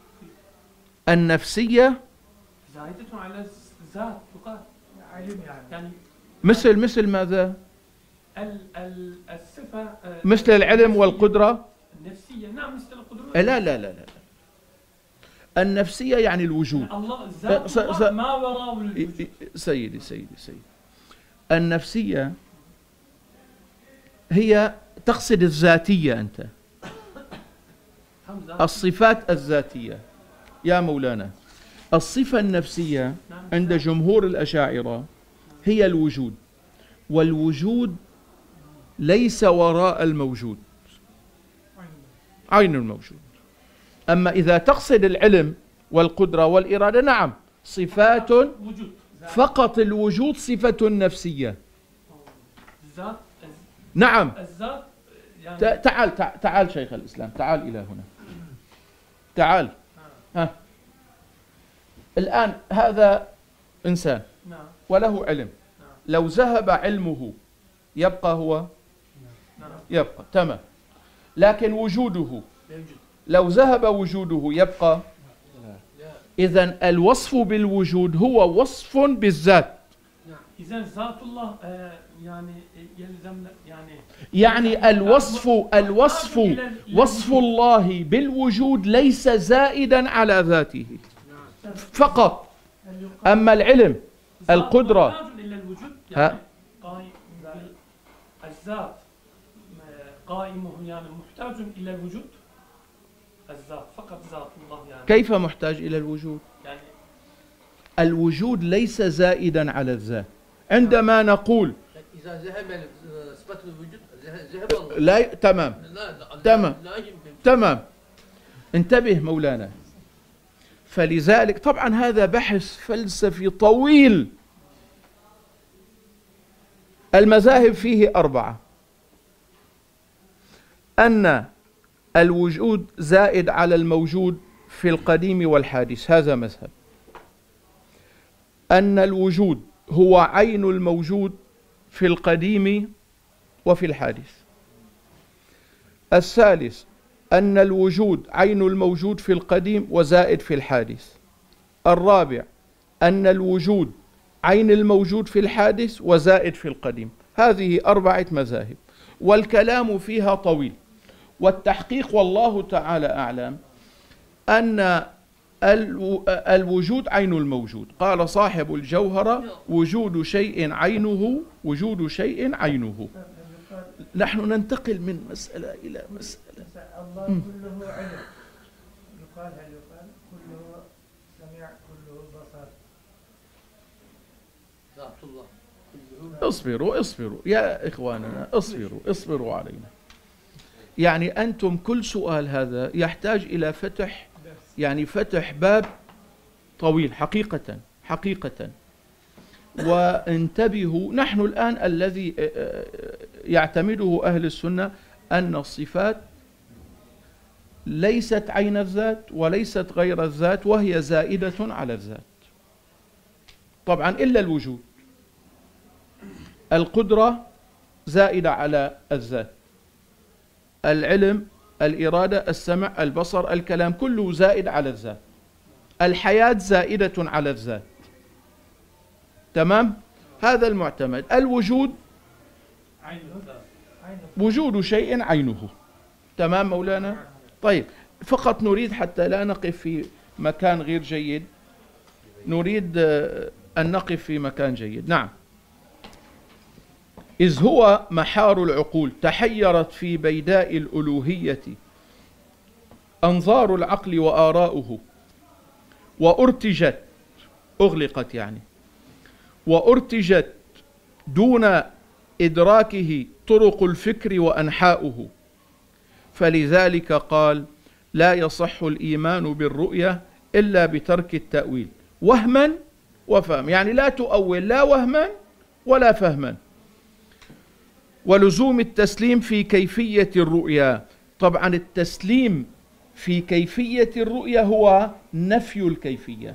النفسية زائدة على الذات، يقال علم يعني. يعني مثل مثل ماذا؟ ال ال الصفة مثل العلم والقدرة النفسية. نعم مثل القدرة. لا لا لا لا. النفسية يعني الوجود. الله ذات س- س- ما وراء الوجود. سيدي سيدي سيدي النفسية هي تقصد الذاتية. أنت الصفات الذاتية يا مولانا. الصفة النفسية عند جمهور الأشاعرة هي الوجود، والوجود ليس وراء الموجود، عين الموجود. أما إذا تقصد العلم والقدرة والإرادة، نعم، صفات وجود فقط، الوجود صفة نفسية. الذات نعم. الذات يعني ت- تعال تع- تعال شيخ الإسلام، تعال إلى هنا، تعال. ها. الآن هذا إنسان نعم وله علم، لو ذهب علمه يبقى هو نعم يبقى تمام، لكن وجوده لا يوجد. لو ذهب وجوده يبقى. لا. إذن الوصف بالوجود هو وصف بالذات، إذا ذات الله آه، يعني يلزم يعني يعني الوصف الوصف وصف الله بالوجود ليس زائدا على ذاته فقط. أما العلم القدرة محتاج إلى الوجود ها. يعني قائم الذات قائمه يعني محتاج إلى الوجود، الذات فقط ذات الله يعني كيف محتاج إلى الوجود؟ يعني الوجود ليس زائدا على الذات. عندما نقول إذا ذهب صفة الوجود ذهب الله. لا ي... تمام لا لا تمام. لا يمكن. تمام، انتبه مولانا. فلذلك طبعا هذا بحث فلسفي طويل. المذاهب فيه أربعة: أن الوجود زائد على الموجود في القديم والحادث، هذا مذهب. أن الوجود هو عين الموجود في القديم وفي الحادث. الثالث أن الوجود عين الموجود في القديم وزائد في الحادث. الرابع أن الوجود عين الموجود في الحادث وزائد في القديم. هذه أربعة مذاهب والكلام فيها طويل، والتحقيق والله تعالى أعلم أن الوجود عين الموجود. قال صاحب الجوهرة: وجود شيء عينه، وجود شيء عينه. نحن ننتقل من مسألة إلى مسألة. الله كله علم، يقال هل يقال كله سميع كله بصر؟ ذات الله كله. اصبروا اصبروا يا إخواننا، اصبروا اصبروا علينا. يعني أنتم كل سؤال هذا يحتاج إلى فتح، يعني فتح باب طويل حقيقة حقيقة. وانتبهوا، نحن الآن الذي يعتمده أهل السنة أن الصفات ليست عين الذات وليست غير الذات، وهي زائدة على الذات طبعا إلا الوجود. القدرة زائدة على الذات، العلم، الإرادة، السمع، البصر، الكلام، كله زائد على الذات. الحياة زائدة على الذات. تمام؟ هذا المعتمد. الوجود عين الذات وجود شيء عينه. تمام مولانا؟ طيب، فقط نريد حتى لا نقف في مكان غير جيد، نريد أن نقف في مكان جيد. نعم. إذ هو محار العقول تحيرت في بيداء الألوهية أنظار العقل وآراؤه، وأرتجت، أغلقت يعني، وأرتجت دون إدراكه طرق الفكر وأنحاؤه. فلذلك قال: لا يصح الإيمان بالرؤية إلا بترك التأويل وهما وفهم، يعني لا تؤول لا وهما ولا فهما، ولزوم التسليم في كيفية الرؤيا. طبعا التسليم في كيفية الرؤيا هو نفي الكيفية.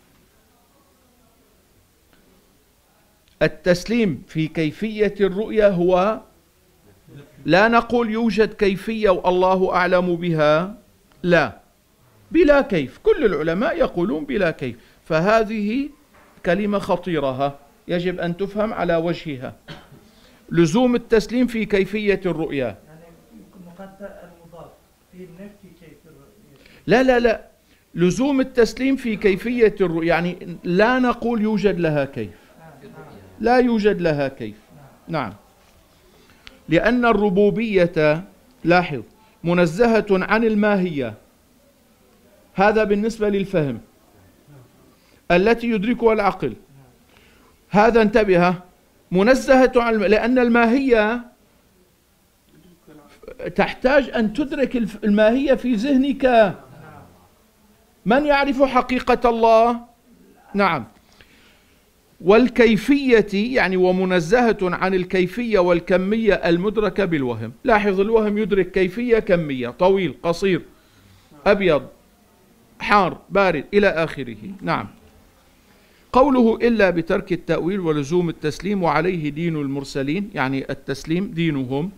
التسليم في كيفية الرؤيا هو لا نقول يوجد كيفية والله أعلم بها، لا، بلا كيف. كل العلماء يقولون بلا كيف، فهذه كلمة خطيرة يجب أن تفهم على وجهها. لزوم التسليم في كيفية الرؤيا، يعني مقطع المضاف في نفي كيف الرؤية. لا لا لا، لزوم التسليم في كيفية الرؤيا، يعني لا نقول يوجد لها كيف، لا يوجد لها كيف. نعم، لأن الربوبية، لاحظ، منزهة عن الماهية، هذا بالنسبة للفهم التي يدركها العقل. هذا انتبه، منزهة عن، لأن الماهية تحتاج أن تدرك الماهية في ذهنك. من يعرف حقيقة الله؟ نعم. والكيفية يعني ومنزهة عن الكيفية والكمية المدركة بالوهم. لاحظ الوهم يدرك كيفية كمية، طويل قصير، أبيض حار بارد إلى آخره. نعم. قوله إلا بترك التأويل ولزوم التسليم وعليه دين المرسلين، يعني التسليم دينهم.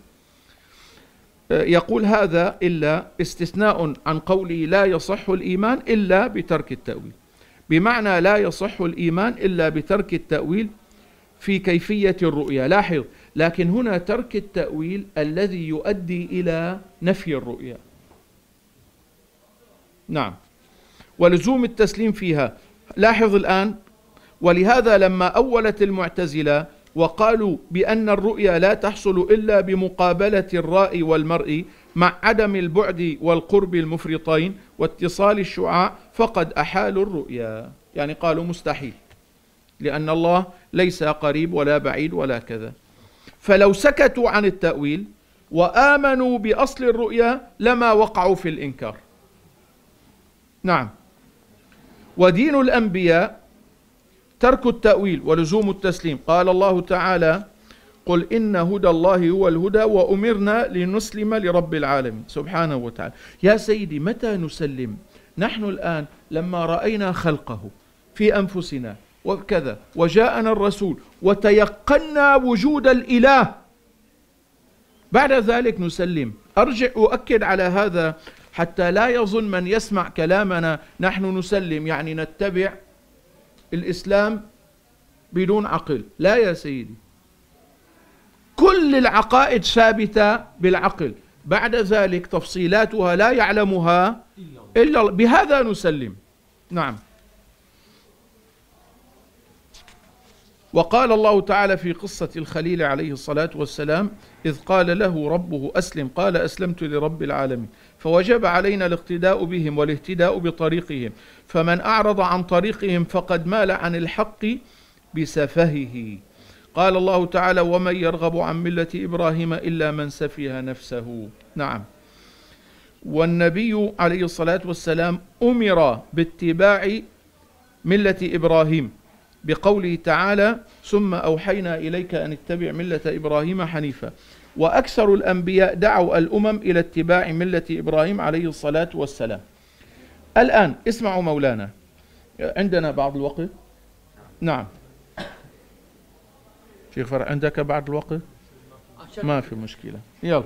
يقول هذا إلا استثناء عن قوله لا يصح الإيمان إلا بترك التأويل، بمعنى لا يصح الإيمان إلا بترك التأويل في كيفية الرؤيا. لاحظ، لكن هنا ترك التأويل الذي يؤدي إلى نفي الرؤيا. نعم. ولزوم التسليم فيها. لاحظ الآن، ولهذا لما أولت المعتزلة وقالوا بأن الرؤيا لا تحصل إلا بمقابلة الرائي والمرئي مع عدم البعد والقرب المفرطين واتصال الشعاع، فقد أحالوا الرؤيا، يعني قالوا مستحيل، لأن الله ليس قريب ولا بعيد ولا كذا. فلو سكتوا عن التأويل وآمنوا بأصل الرؤيا لما وقعوا في الإنكار. نعم. ودين الأنبياء ترك التأويل ولزوم التسليم. قال الله تعالى: قل إن هدى الله هو الهدى وأمرنا لنسلم لرب العالمين. سبحانه وتعالى. يا سيدي، متى نسلم؟ نحن الآن لما رأينا خلقه في أنفسنا وكذا وجاءنا الرسول وتيقنا وجود الإله، بعد ذلك نسلم. أرجع أؤكد على هذا حتى لا يظن من يسمع كلامنا نحن نسلم يعني نتبع الإسلام بدون عقل. لا يا سيدي، كل العقائد ثابتة بالعقل، بعد ذلك تفصيلاتها لا يعلمها إلا الله. بهذا نسلم. نعم. وقال الله تعالى في قصة الخليل عليه الصلاة والسلام: إذ قال له ربه أسلم قال أسلمت لرب العالمين. فوجب علينا الاقتداء بهم والاهتداء بطريقهم، فمن أعرض عن طريقهم فقد مال عن الحق بسفهه. قال الله تعالى: ومن يرغب عن ملة إبراهيم إلا من سفه نفسه. نعم. والنبي عليه الصلاة والسلام أمر باتباع ملة إبراهيم بقوله تعالى: ثم أوحينا إليك أن اتبع ملة إبراهيم حنيفا. وأكثر الأنبياء دعوا الأمم إلى اتباع ملة إبراهيم عليه الصلاة والسلام. الآن اسمعوا مولانا، عندنا بعض الوقت. نعم. شيخ فرع، عندك بعض الوقت؟ ما في مشكلة، يلا.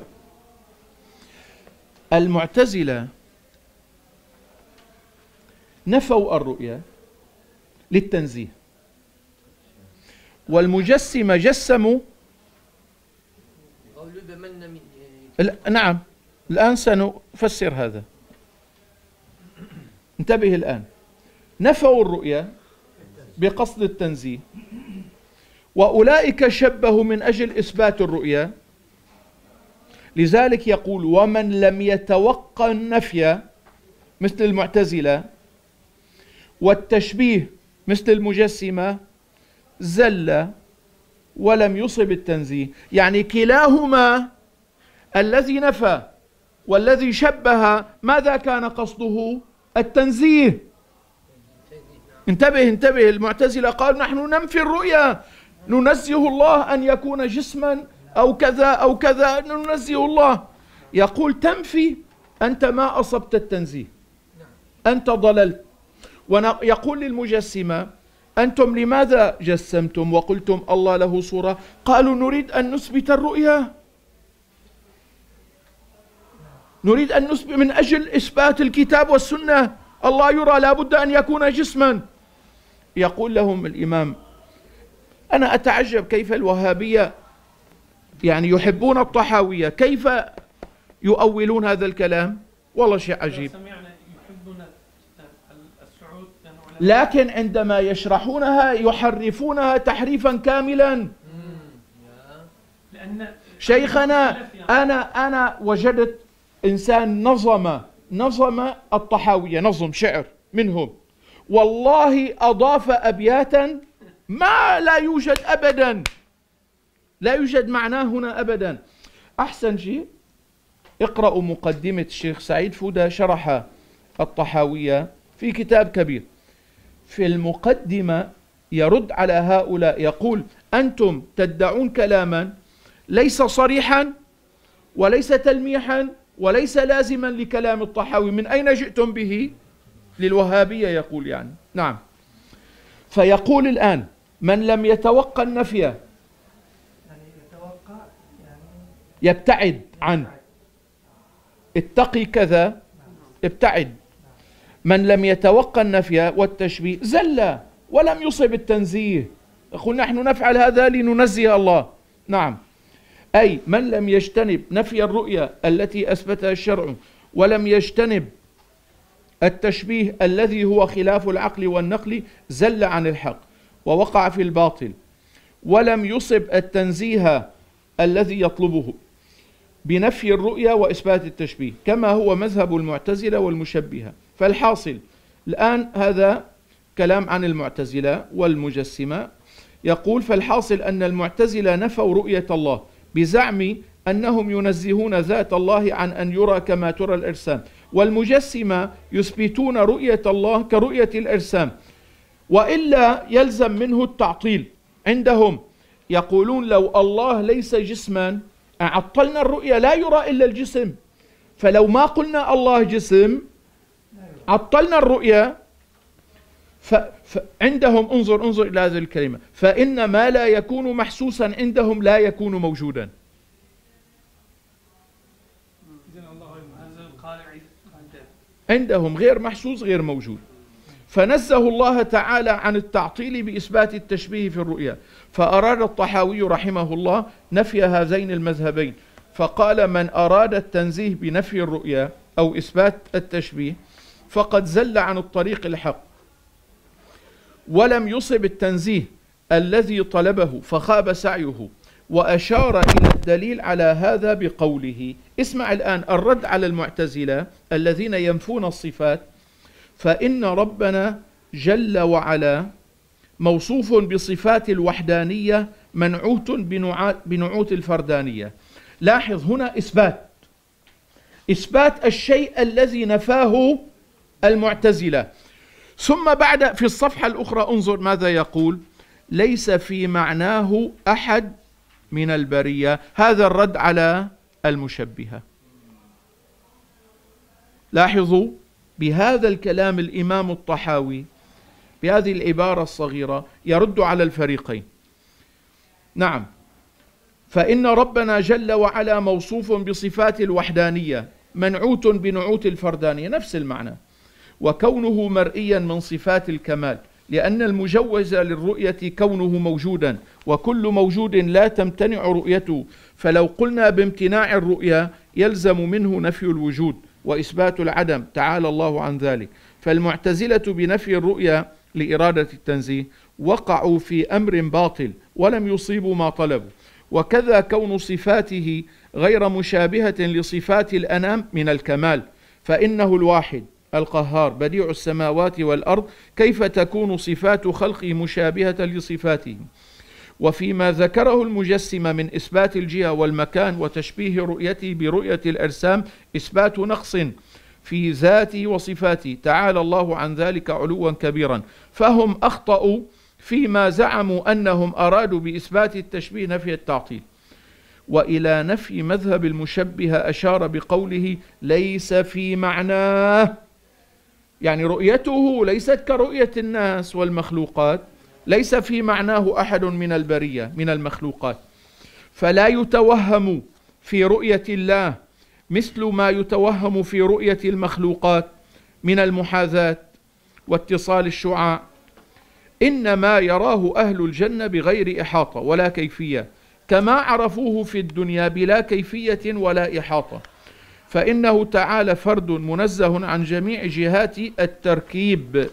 المعتزلة نفوا الرؤيا للتنزيه، والمجسمة جسموا. نعم، الآن سنفسر هذا، انتبه الآن. نفوا الرؤيا بقصد التنزيه، وأولئك شبهوا من أجل إثبات الرؤيا. لذلك يقول: ومن لم يتوقع النفي مثل المعتزلة والتشبيه مثل المجسمة زل ولم يصب التنزيه. يعني كلاهما، الذي نفى والذي شبه، ماذا كان قصده؟ التنزيه. انتبه انتبه. المعتزلة قال: نحن ننفي الرؤيا، ننزه الله أن يكون جسما أو كذا أو كذا، ننزه الله. يقول: تنفي، أنت ما أصبت التنزيه، أنت ضللت. ويقول للمجسمة: أنتم لماذا جسمتم وقلتم الله له صورة؟ قالوا: نريد أن نثبت الرؤيا، نريد أن نثبت من أجل إثبات الكتاب والسنة، الله يرى لا بد أن يكون جسما. يقول لهم الإمام: أنا أتعجب كيف الوهابية يعني يحبون الطحاوية، كيف يؤولون هذا الكلام؟ والله شيء عجيب. لكن عندما يشرحونها يحرفونها تحريفا كاملا. شيخنا، أنا أنا وجدت إنسان نظم نظم الطحاوية، نظم شعر منهم، والله أضاف أبياتا ما لا يوجد أبدا، لا يوجد معناه هنا أبدا. أحسن شيء اقرأوا مقدمة الشيخ سعيد فودة شرح الطحاوية في كتاب كبير. في المقدمة يرد على هؤلاء يقول: أنتم تدعون كلاما ليس صريحا وليس تلميحا وليس لازما لكلام الطحاوي، من أين جئتم به؟ للوهابية يقول يعني. نعم. فيقول الآن: من لم يتوقع النفي يعني يتوقع يعني يبتعد عنه، اتقي كذا ابتعد. من لم يتوقع النفي والتشبيه زل ولم يصب التنزيه. يقول: نحن نفعل هذا لننزه الله. نعم. أي من لم يجتنب نفي الرؤيا التي أثبتها الشرع ولم يجتنب التشبيه الذي هو خلاف العقل والنقل زل عن الحق ووقع في الباطل، ولم يصب التنزيه الذي يطلبه بنفي الرؤيا وإثبات التشبيه، كما هو مذهب المعتزلة والمشبهة. فالحاصل الآن هذا كلام عن المعتزلة والمجسمة. يقول: فالحاصل أن المعتزلة نفوا رؤية الله بزعم أنهم ينزهون ذات الله عن أن يرى كما ترى الأجسام، والمجسمة يثبتون رؤية الله كرؤية الأجسام، وإلا يلزم منه التعطيل. عندهم يقولون: لو الله ليس جسما عطلنا الرؤية، لا يرى إلا الجسم، فلو ما قلنا الله جسم عطلنا الرؤية. فعندهم انظر انظر إلى هذه الكلمة: فإن ما لا يكون محسوسا عندهم لا يكون موجودا. عندهم غير محسوس غير موجود. فنزه الله تعالى عن التعطيل بإثبات التشبيه في الرؤيا. فأراد الطحاوي رحمه الله نفي هذين المذهبين، فقال: من أراد التنزيه بنفي الرؤيا أو إثبات التشبيه فقد زل عن الطريق الحق ولم يصب التنزيه الذي طلبه فخاب سعيه. وأشار إلى الدليل على هذا بقوله. اسمع الآن الرد على المعتزلة الذين ينفون الصفات: فإن ربنا جل وعلا موصوف بصفات الوحدانية منعوت بنعوت الفردانية. لاحظ هنا إثبات إثبات الشيء الذي نفاه المعتزلة. ثم بعد في الصفحة الأخرى انظر ماذا يقول: ليس في معناه أحد من البرية. هذا الرد على المشبهة. لاحظوا بهذا الكلام الإمام الطحاوي بهذه العبارة الصغيرة يرد على الفريقين. نعم. فإن ربنا جل وعلا موصوف بصفات الوحدانية منعوت بنعوت الفردانية، نفس المعنى، وكونه مرئيا من صفات الكمال، لأن المجوز للرؤية كونه موجودا، وكل موجود لا تمتنع رؤيته، فلو قلنا بامتناع الرؤية يلزم منه نفي الوجود وإثبات العدم، تعالى الله عن ذلك. فالمعتزلة بنفي الرؤية لإرادة التنزيه وقعوا في أمر باطل ولم يصيبوا ما طلبوا. وكذا كون صفاته غير مشابهة لصفات الأنام من الكمال، فإنه الواحد القهار بديع السماوات والأرض، كيف تكون صفات خلقه مشابهة لصفاته؟ وفيما ذكره المجسم من إثبات الجهة والمكان وتشبيه رؤيته برؤية الأجسام إثبات نقص في ذاته وصفاته، تعالى الله عن ذلك علوا كبيرا. فهم أخطأوا فيما زعموا أنهم أرادوا بإثبات التشبيه نفي التعطيل. وإلى نفي مذهب المشبهة أشار بقوله: ليس في معناه، يعني رؤيته ليست كرؤية الناس والمخلوقات، ليس في معناه أحد من البرية من المخلوقات، فلا يتوهم في رؤية الله مثل ما يتوهم في رؤية المخلوقات من المحاذاة واتصال الشعاع، إنما يراه أهل الجنة بغير إحاطة ولا كيفية، كما عرفوه في الدنيا بلا كيفية ولا إحاطة، فإنه تعالى فرد منزه عن جميع جهات التركيب.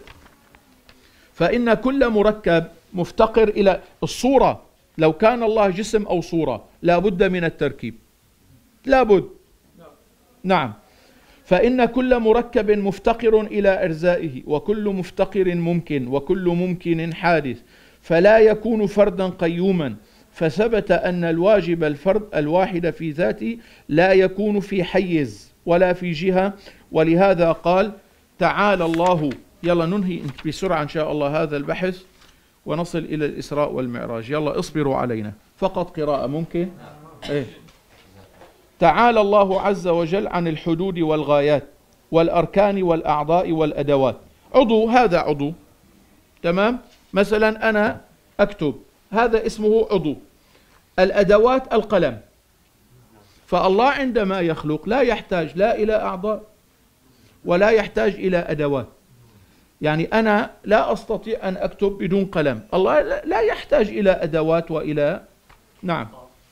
فإن كل مركب مفتقر إلى الصورة. لو كان الله جسم أو صورة لا بد من التركيب، لا بد. نعم. فإن كل مركب مفتقر إلى أجزائه، وكل مفتقر ممكن، وكل ممكن حادث، فلا يكون فردا قيوما، فثبت أن الواجب الفرد الواحد في ذاته لا يكون في حيز ولا في جهة، ولهذا قال تعالى الله. يلا ننهي بسرعة إن شاء الله هذا البحث ونصل إلى الإسراء والمعراج. يلا اصبروا علينا، فقط قراءة ممكن؟ إيه. تعالى الله عز وجل عن الحدود والغايات والأركان والأعضاء والأدوات. عضو، هذا عضو، تمام؟ مثلا أنا أكتب، هذا اسمه عضو. الأدوات القلم. فالله عندما يخلق لا يحتاج لا إلى أعضاء ولا يحتاج إلى أدوات. يعني أنا لا أستطيع أن أكتب بدون قلم، الله لا يحتاج إلى أدوات وإلى نعم.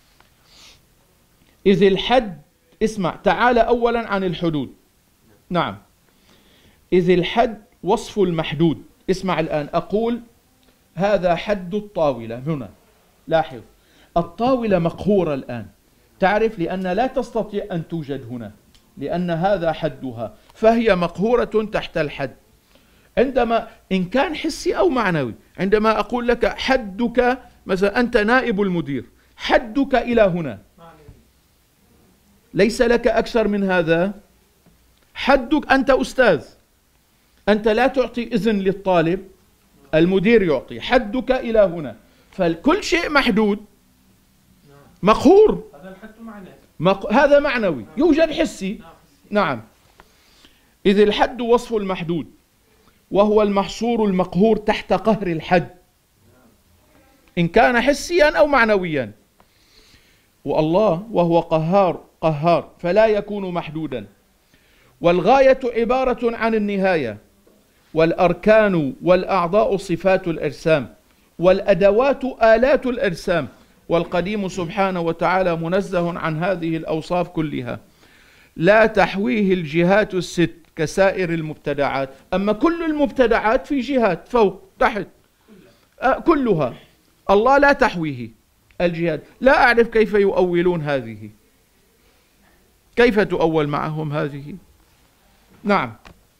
إذ الحد، اسمع، تعالى أولا عن الحدود. نعم. إذ الحد وصف المحدود. اسمع الآن، أقول هذا حد الطاولة هنا. لاحظ، الطاولة مقهورة الآن، تعرف، لأن لا تستطيع أن توجد هنا، لأن هذا حدها، فهي مقهورة تحت الحد. عندما إن كان حسي أو معنوي، عندما أقول لك حدك، مثلا أنت نائب المدير، حدك إلى هنا، ليس لك أكثر من هذا. حدك، أنت أستاذ، أنت لا تعطي إذن للطالب، المدير يعطي. حدك إلى هنا، فكل شيء محدود مقهور. هذا الحد معنوي، مق... هذا معنوي، يوجد حسي. نعم. إذ الحد وصف المحدود وهو المحصور المقهور تحت قهر الحد، إن كان حسيا أو معنويا. والله وهو قهار قهار فلا يكون محدودا. والغاية عبارة عن النهاية، والأركان والأعضاء صفات الأجسام، والأدوات آلات الأجسام. والقديم سبحانه وتعالى منزه عن هذه الأوصاف كلها، لا تحويه الجهات الست كسائر المبتدعات. أما كل المبتدعات في جهات فوق تحت، أه كلها، الله لا تحويه الجهات. لا أعرف كيف يؤولون هذه، كيف تؤول معهم هذه؟ نعم.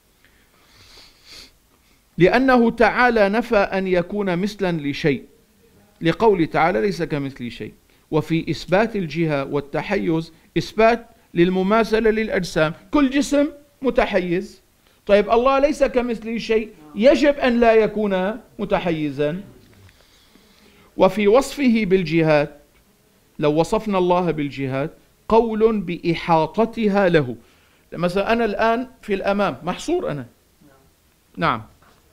لأنه تعالى نفى أن يكون مثلا لشيء، لقول تعالى ليس كمثله شيء. وفي إثبات الجهة والتحيز إثبات للمماثلة للأجسام، كل جسم متحيز. طيب الله ليس كمثله شيء، يجب أن لا يكون متحيزا. وفي وصفه بالجهات، لو وصفنا الله بالجهات، قول بإحاطتها له. مثلا أنا الآن في الأمام محصور أنا، نعم.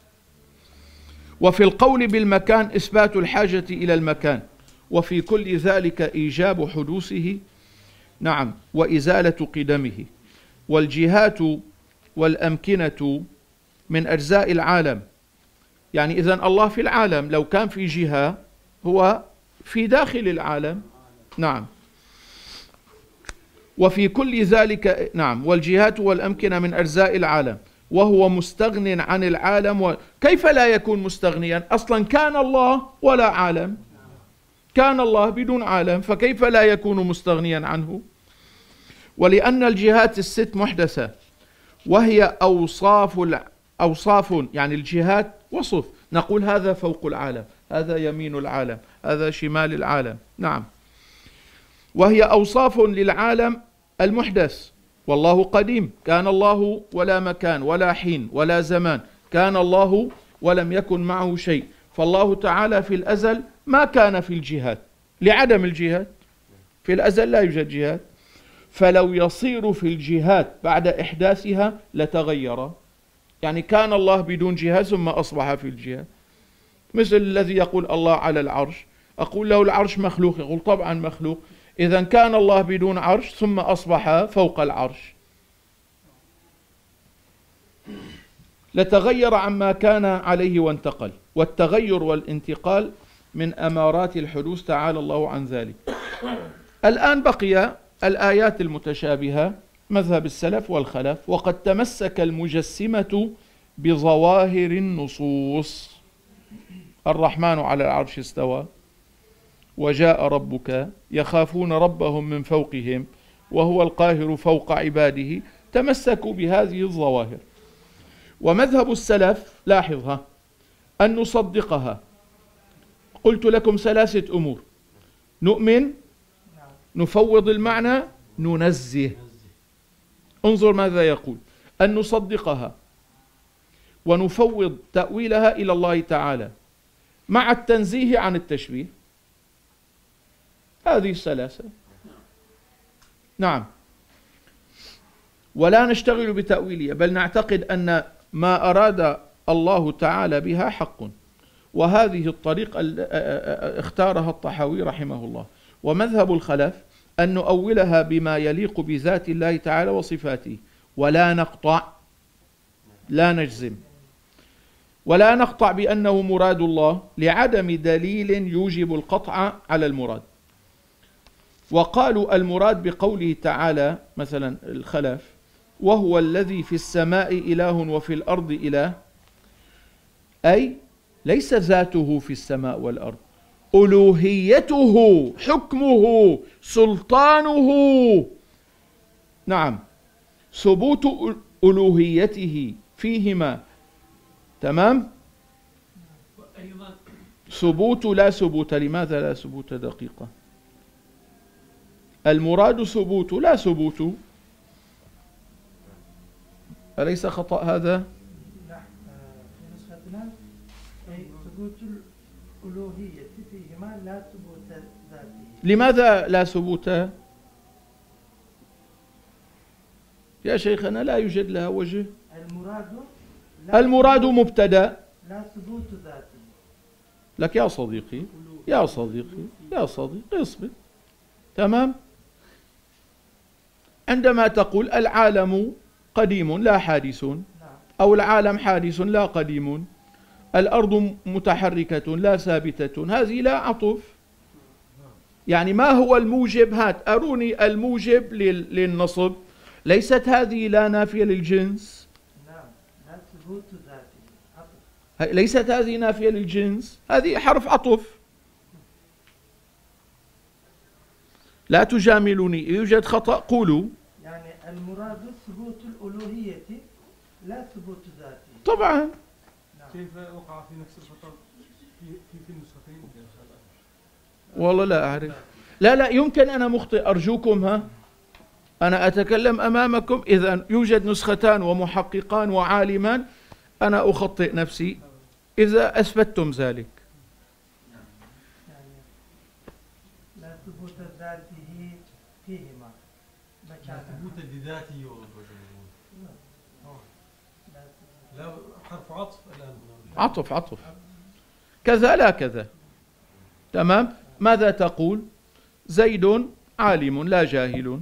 وفي القول بالمكان إثبات الحاجة إلى المكان، وفي كل ذلك إيجاب حدوثه، نعم، وإزالة قدمه. والجهات والأمكنة من أجزاء العالم، يعني إذن الله في العالم، لو كان في جهة هو في داخل العالم، نعم. وفي كل ذلك، نعم، والجهات والأمكنة من أجزاء العالم، وهو مستغن عن العالم. و... كيف لا يكون مستغنيا؟ أصلا كان الله ولا عالم، كان الله بدون عالم، فكيف لا يكون مستغنيا عنه؟ ولأن الجهات الست محدثة، وهي أوصاف الع... أوصاف، يعني الجهات وصف، نقول هذا فوق العالم، هذا يمين العالم، هذا شمال العالم، نعم. وهي أوصاف للعالم المحدث. والله قديم، كان الله ولا مكان ولا حين ولا زمان، كان الله ولم يكن معه شيء. فالله تعالى في الأزل ما كان في الجهات لعدم الجهات، في الأزل لا يوجد جهات، فلو يصير في الجهات بعد إحداثها لتغير. يعني كان الله بدون جهة ثم أصبح في الجهة، مثل الذي يقول الله على العرش، أقول له العرش مخلوق، يقول طبعا مخلوق. إذا كان الله بدون عرش ثم أصبح فوق العرش، لتغير عما كان عليه وانتقل. والتغير والانتقال من أمارات الحدوث، تعالى الله عن ذلك. الآن بقي الآيات المتشابهة، مذهب السلف والخلف. وقد تمسك المجسمة بظواهر النصوص، الرحمن على العرش استوى، وجاء ربك، يخافون ربهم من فوقهم، وهو القاهر فوق عباده. تمسكوا بهذه الظواهر. ومذهب السلف، لاحظها، أن نصدقها. قلت لكم ثلاثة أمور: نؤمن، نفوض المعنى، ننزه. انظر ماذا يقول: أن نصدقها ونفوض تأويلها إلى الله تعالى مع التنزيه عن التشبيه. هذه الثلاثة. نعم. ولا نشتغل بتأويلها، بل نعتقد أن ما أراد الله تعالى بها حق، وهذه الطريقة اختارها الطحاوي رحمه الله. ومذهب الخلف أن نؤولها بما يليق بذات الله تعالى وصفاته، ولا نقطع، لا نجزم، ولا نقطع بأنه مراد الله لعدم دليل يوجب القطع على المراد. وقالوا المراد بقوله تعالى مثلا الخلف: وهو الذي في السماء إله وفي الأرض إله، أي ليس ذاته في السماء والأرض، ألوهيته، حكمه، سلطانه. نعم، ثبوت ألوهيته فيهما. تمام. وأيضا ثبوت لا ثبوت. لماذا لا ثبوت؟ دقيقة. المراد ثبوت لا ثبوت. أليس خطأ هذا؟ لا، في نسختنا أي ثبوت الألوهية فيهما لا ثبوت ذاته. لماذا لا ثبوت؟ يا شيخنا لا يوجد لها وجه. المراد لا المراد ثبوت- مبتدأ. لا ثبوت ذاته. لك يا صديقي، يا صديقي، يا صديقي اصبر. تمام. عندما تقول العالم قديم لا حادث، نعم. أو العالم حادث لا قديم، الأرض متحركة لا ثابتة، هذه لا عطف. يعني ما هو الموجب؟ هات أروني الموجب لل- للنصب. ليست هذه لا نافية للجنس؟ نعم، لا ثبوت ذاته. عطف. ه- ليست هذه نافية للجنس؟ هذه حرف عطف. لا تجاملوني، يوجد خطأ قولوا. يعني المراد ثبوت الألوهية لا ثبوت ذاته. طبعا. نعم. كيف وقع في نفس الخطأ في في في النسختين؟ والله لا أعرف. لا لا يمكن أنا مخطئ، أرجوكم. ها أنا أتكلم أمامكم، إذا يوجد نسختان ومحققان وعالمان، أنا أخطئ نفسي إذا أثبتتم ذلك. يعني لا ثبوت ذاته فيهما مكان. ثبوت لذاته والوجود. لا، حرف عطف الآن. عطف عطف. كذا لا كذا. تمام. ماذا تقول؟ زيد عالم لا جاهل.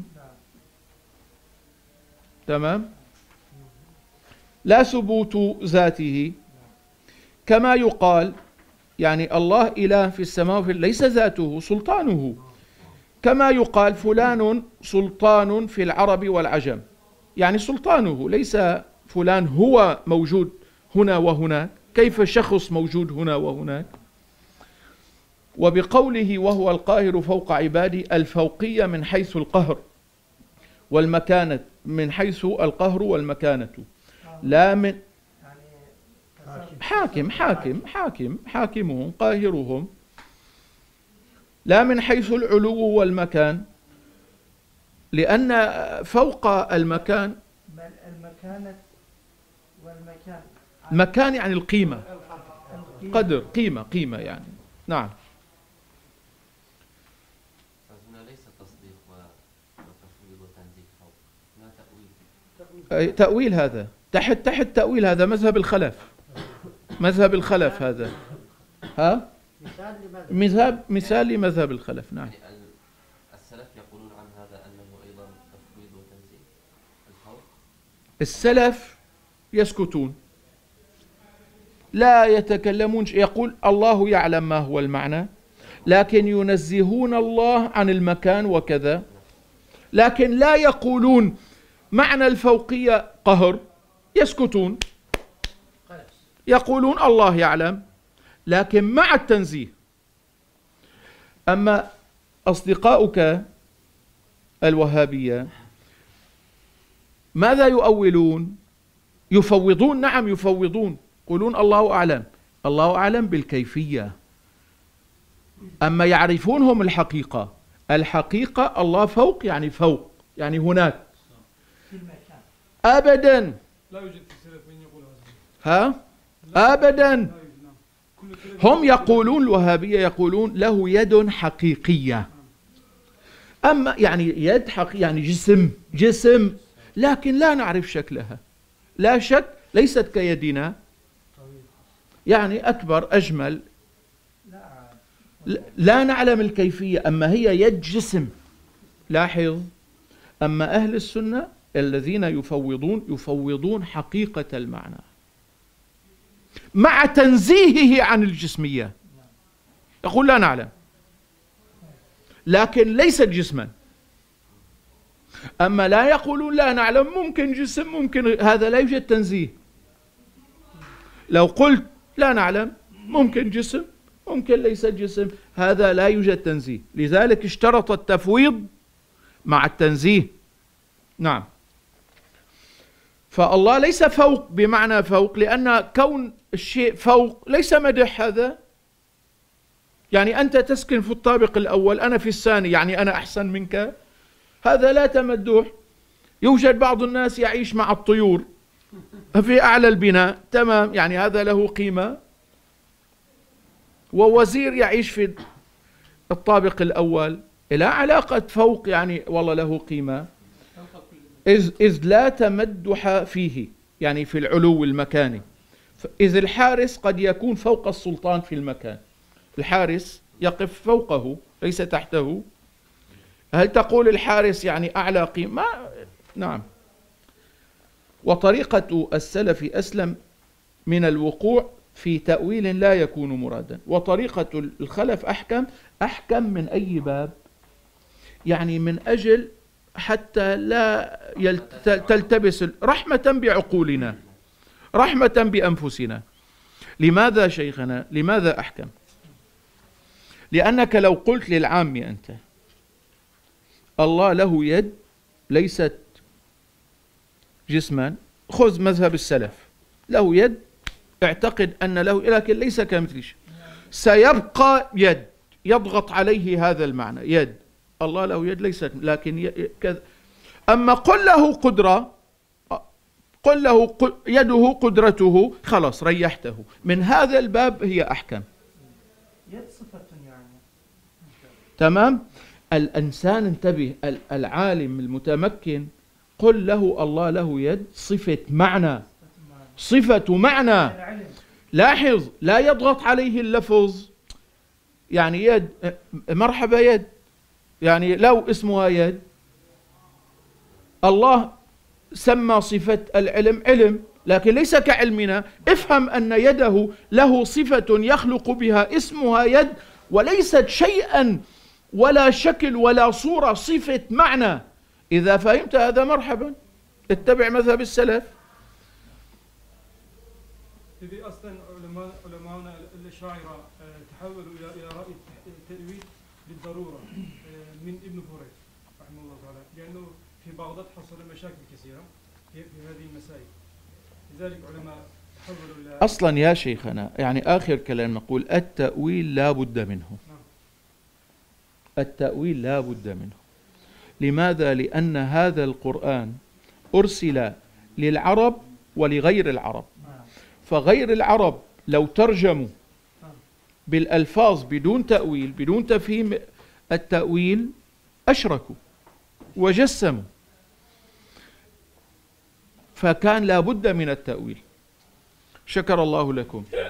تمام. لا ثبوت ذاته، كما يقال يعني الله إله في السماء وفي ليس ذاته، سلطانه. كما يقال فلان سلطان في العرب والعجم، يعني سلطانه، ليس فلان هو موجود هنا وهناك. كيف شخص موجود هنا وهناك؟ وبقوله وهو القاهر فوق عبادي، الفوقية من حيث القهر، والمكانة من حيث القهر والمكانة، لا من يعني حاكم حاكم حاكم حاكمهم قاهرهم، لا من حيث العلو والمكان، لأن فوق المكان بل المكانة والمكان. مكان يعني القيمة، القيمة. قدر، قيمة، قيمة يعني. نعم. هنا ليس تصديق وتفويض وتنزيل فوق، هنا تأويل. أي تأويل، هذا تحت تحت تأويل، هذا مذهب الخلف، مذهب الخلف هذا. ها مثال لماذا؟ مذهب مثال لمذهب الخلف. نعم. يعني ال- السلف يقولون عن هذا أنه أيضا تفويض وتنزيل الفوق. السلف يسكتون، لا يتكلمون. يقول الله يعلم ما هو المعنى، لكن ينزهون الله عن المكان وكذا، لكن لا يقولون معنى الفوقية قهر، يسكتون. خلاص. يقولون الله يعلم، لكن مع التنزيه. أما أصدقاؤك الوهابية ماذا يؤولون؟ يفوضون. نعم يفوضون، يقولون الله أعلم، الله أعلم بالكيفية، أما يعرفونهم الحقيقة، الحقيقة الله فوق، يعني فوق، يعني هناك. في المكان. أبدا. لا يوجد في السلف من يقول هذا. ها؟ أبدا. لا يوجد، نعم. كل السلف هم يقولون، الوهابية يقولون له يد حقيقية. أما يعني يد حق يعني جسم، جسم، لكن لا نعرف شكلها. لا شك ليست كيدنا، يعني أكبر، أجمل، لا لا نعلم الكيفية، أما هي يد جسم. لاحظ، أما أهل السنة الذين يفوضون يفوضون حقيقة المعنى مع تنزيهه عن الجسمية. يقول لا نعلم، لكن ليست جسما. أما لا يقولون لا نعلم، ممكن جسم، ممكن، هذا لا يوجد تنزيه. لو قلت لا نعلم ممكن جسم، ممكن ليس جسم، هذا لا يوجد تنزيه. لذلك اشترط التفويض مع التنزيه. نعم. فالله ليس فوق بمعنى فوق، لأن كون الشيء فوق ليس مدح. هذا يعني أنت تسكن في الطابق الأول، أنا في الثاني، يعني أنا أحسن منك، هذا لا تمدح. يوجد بعض الناس يعيش مع الطيور في أعلى البناء، تمام، يعني هذا له قيمة. ووزير يعيش في الطابق الأول، لا علاقة فوق يعني والله له قيمة، إذ, إذ لا تمدح فيه، يعني في العلو المكاني. إذ الحارس قد يكون فوق السلطان في المكان، الحارس يقف فوقه ليس تحته. هل تقول الحارس يعني أعلى قيمة؟ نعم. وطريقة السلف أسلم من الوقوع في تأويل لا يكون مرادا، وطريقة الخلف أحكم. أحكم من أي باب؟ يعني من أجل حتى لا تلتبس، رحمة بعقولنا، رحمة بأنفسنا. لماذا شيخنا؟ لماذا أحكم؟ لأنك لو قلت للعام أنت الله له يد ليست جسما، خذ مذهب السلف، له يد، اعتقد أن له، لكن ليس كمثل شيء، سيبقى يد يضغط عليه هذا المعنى، يد الله له يد ليست، لكن كذا. أما قل له قدرة، قل له يده قدرته، خلاص ريحته. من هذا الباب هي أحكم. يد صفة يعني. تمام. الإنسان انتبه، العالم المتمكن قل له الله له يد، صفة معنى، صفة معنى. لاحظ، لا يضغط عليه اللفظ، يعني يد، مرحبا يد، يعني لو اسمها يد. الله سمى صفة العلم علم، لكن ليس كعلمنا. افهم أن يده له صفة يخلق بها، اسمها يد، وليست شيئا ولا شكل ولا صورة، صفة معنى. إذا فهمت هذا مرحبا، اتبع مذهب السلف. إذا أصلا علماء علماءنا الشاعرة تحولوا إلى إلى رأي التأويل بالضرورة من ابن فوريد رحمه الله تعالى، لأنه في بغداد حصل مشاكل كثيرة في هذه المسائل، لذلك علماء تحولوا إلى أصلا يا شيخنا، يعني آخر كلام نقول التأويل لا بد منه. التأويل لا بد منه. لماذا؟ لأن هذا القرآن أرسل للعرب ولغير العرب، فغير العرب لو ترجموا بالألفاظ بدون تأويل، بدون تفهيم التأويل، أشركوا وجسموا، فكان لا بد من التأويل. شكر الله لكم.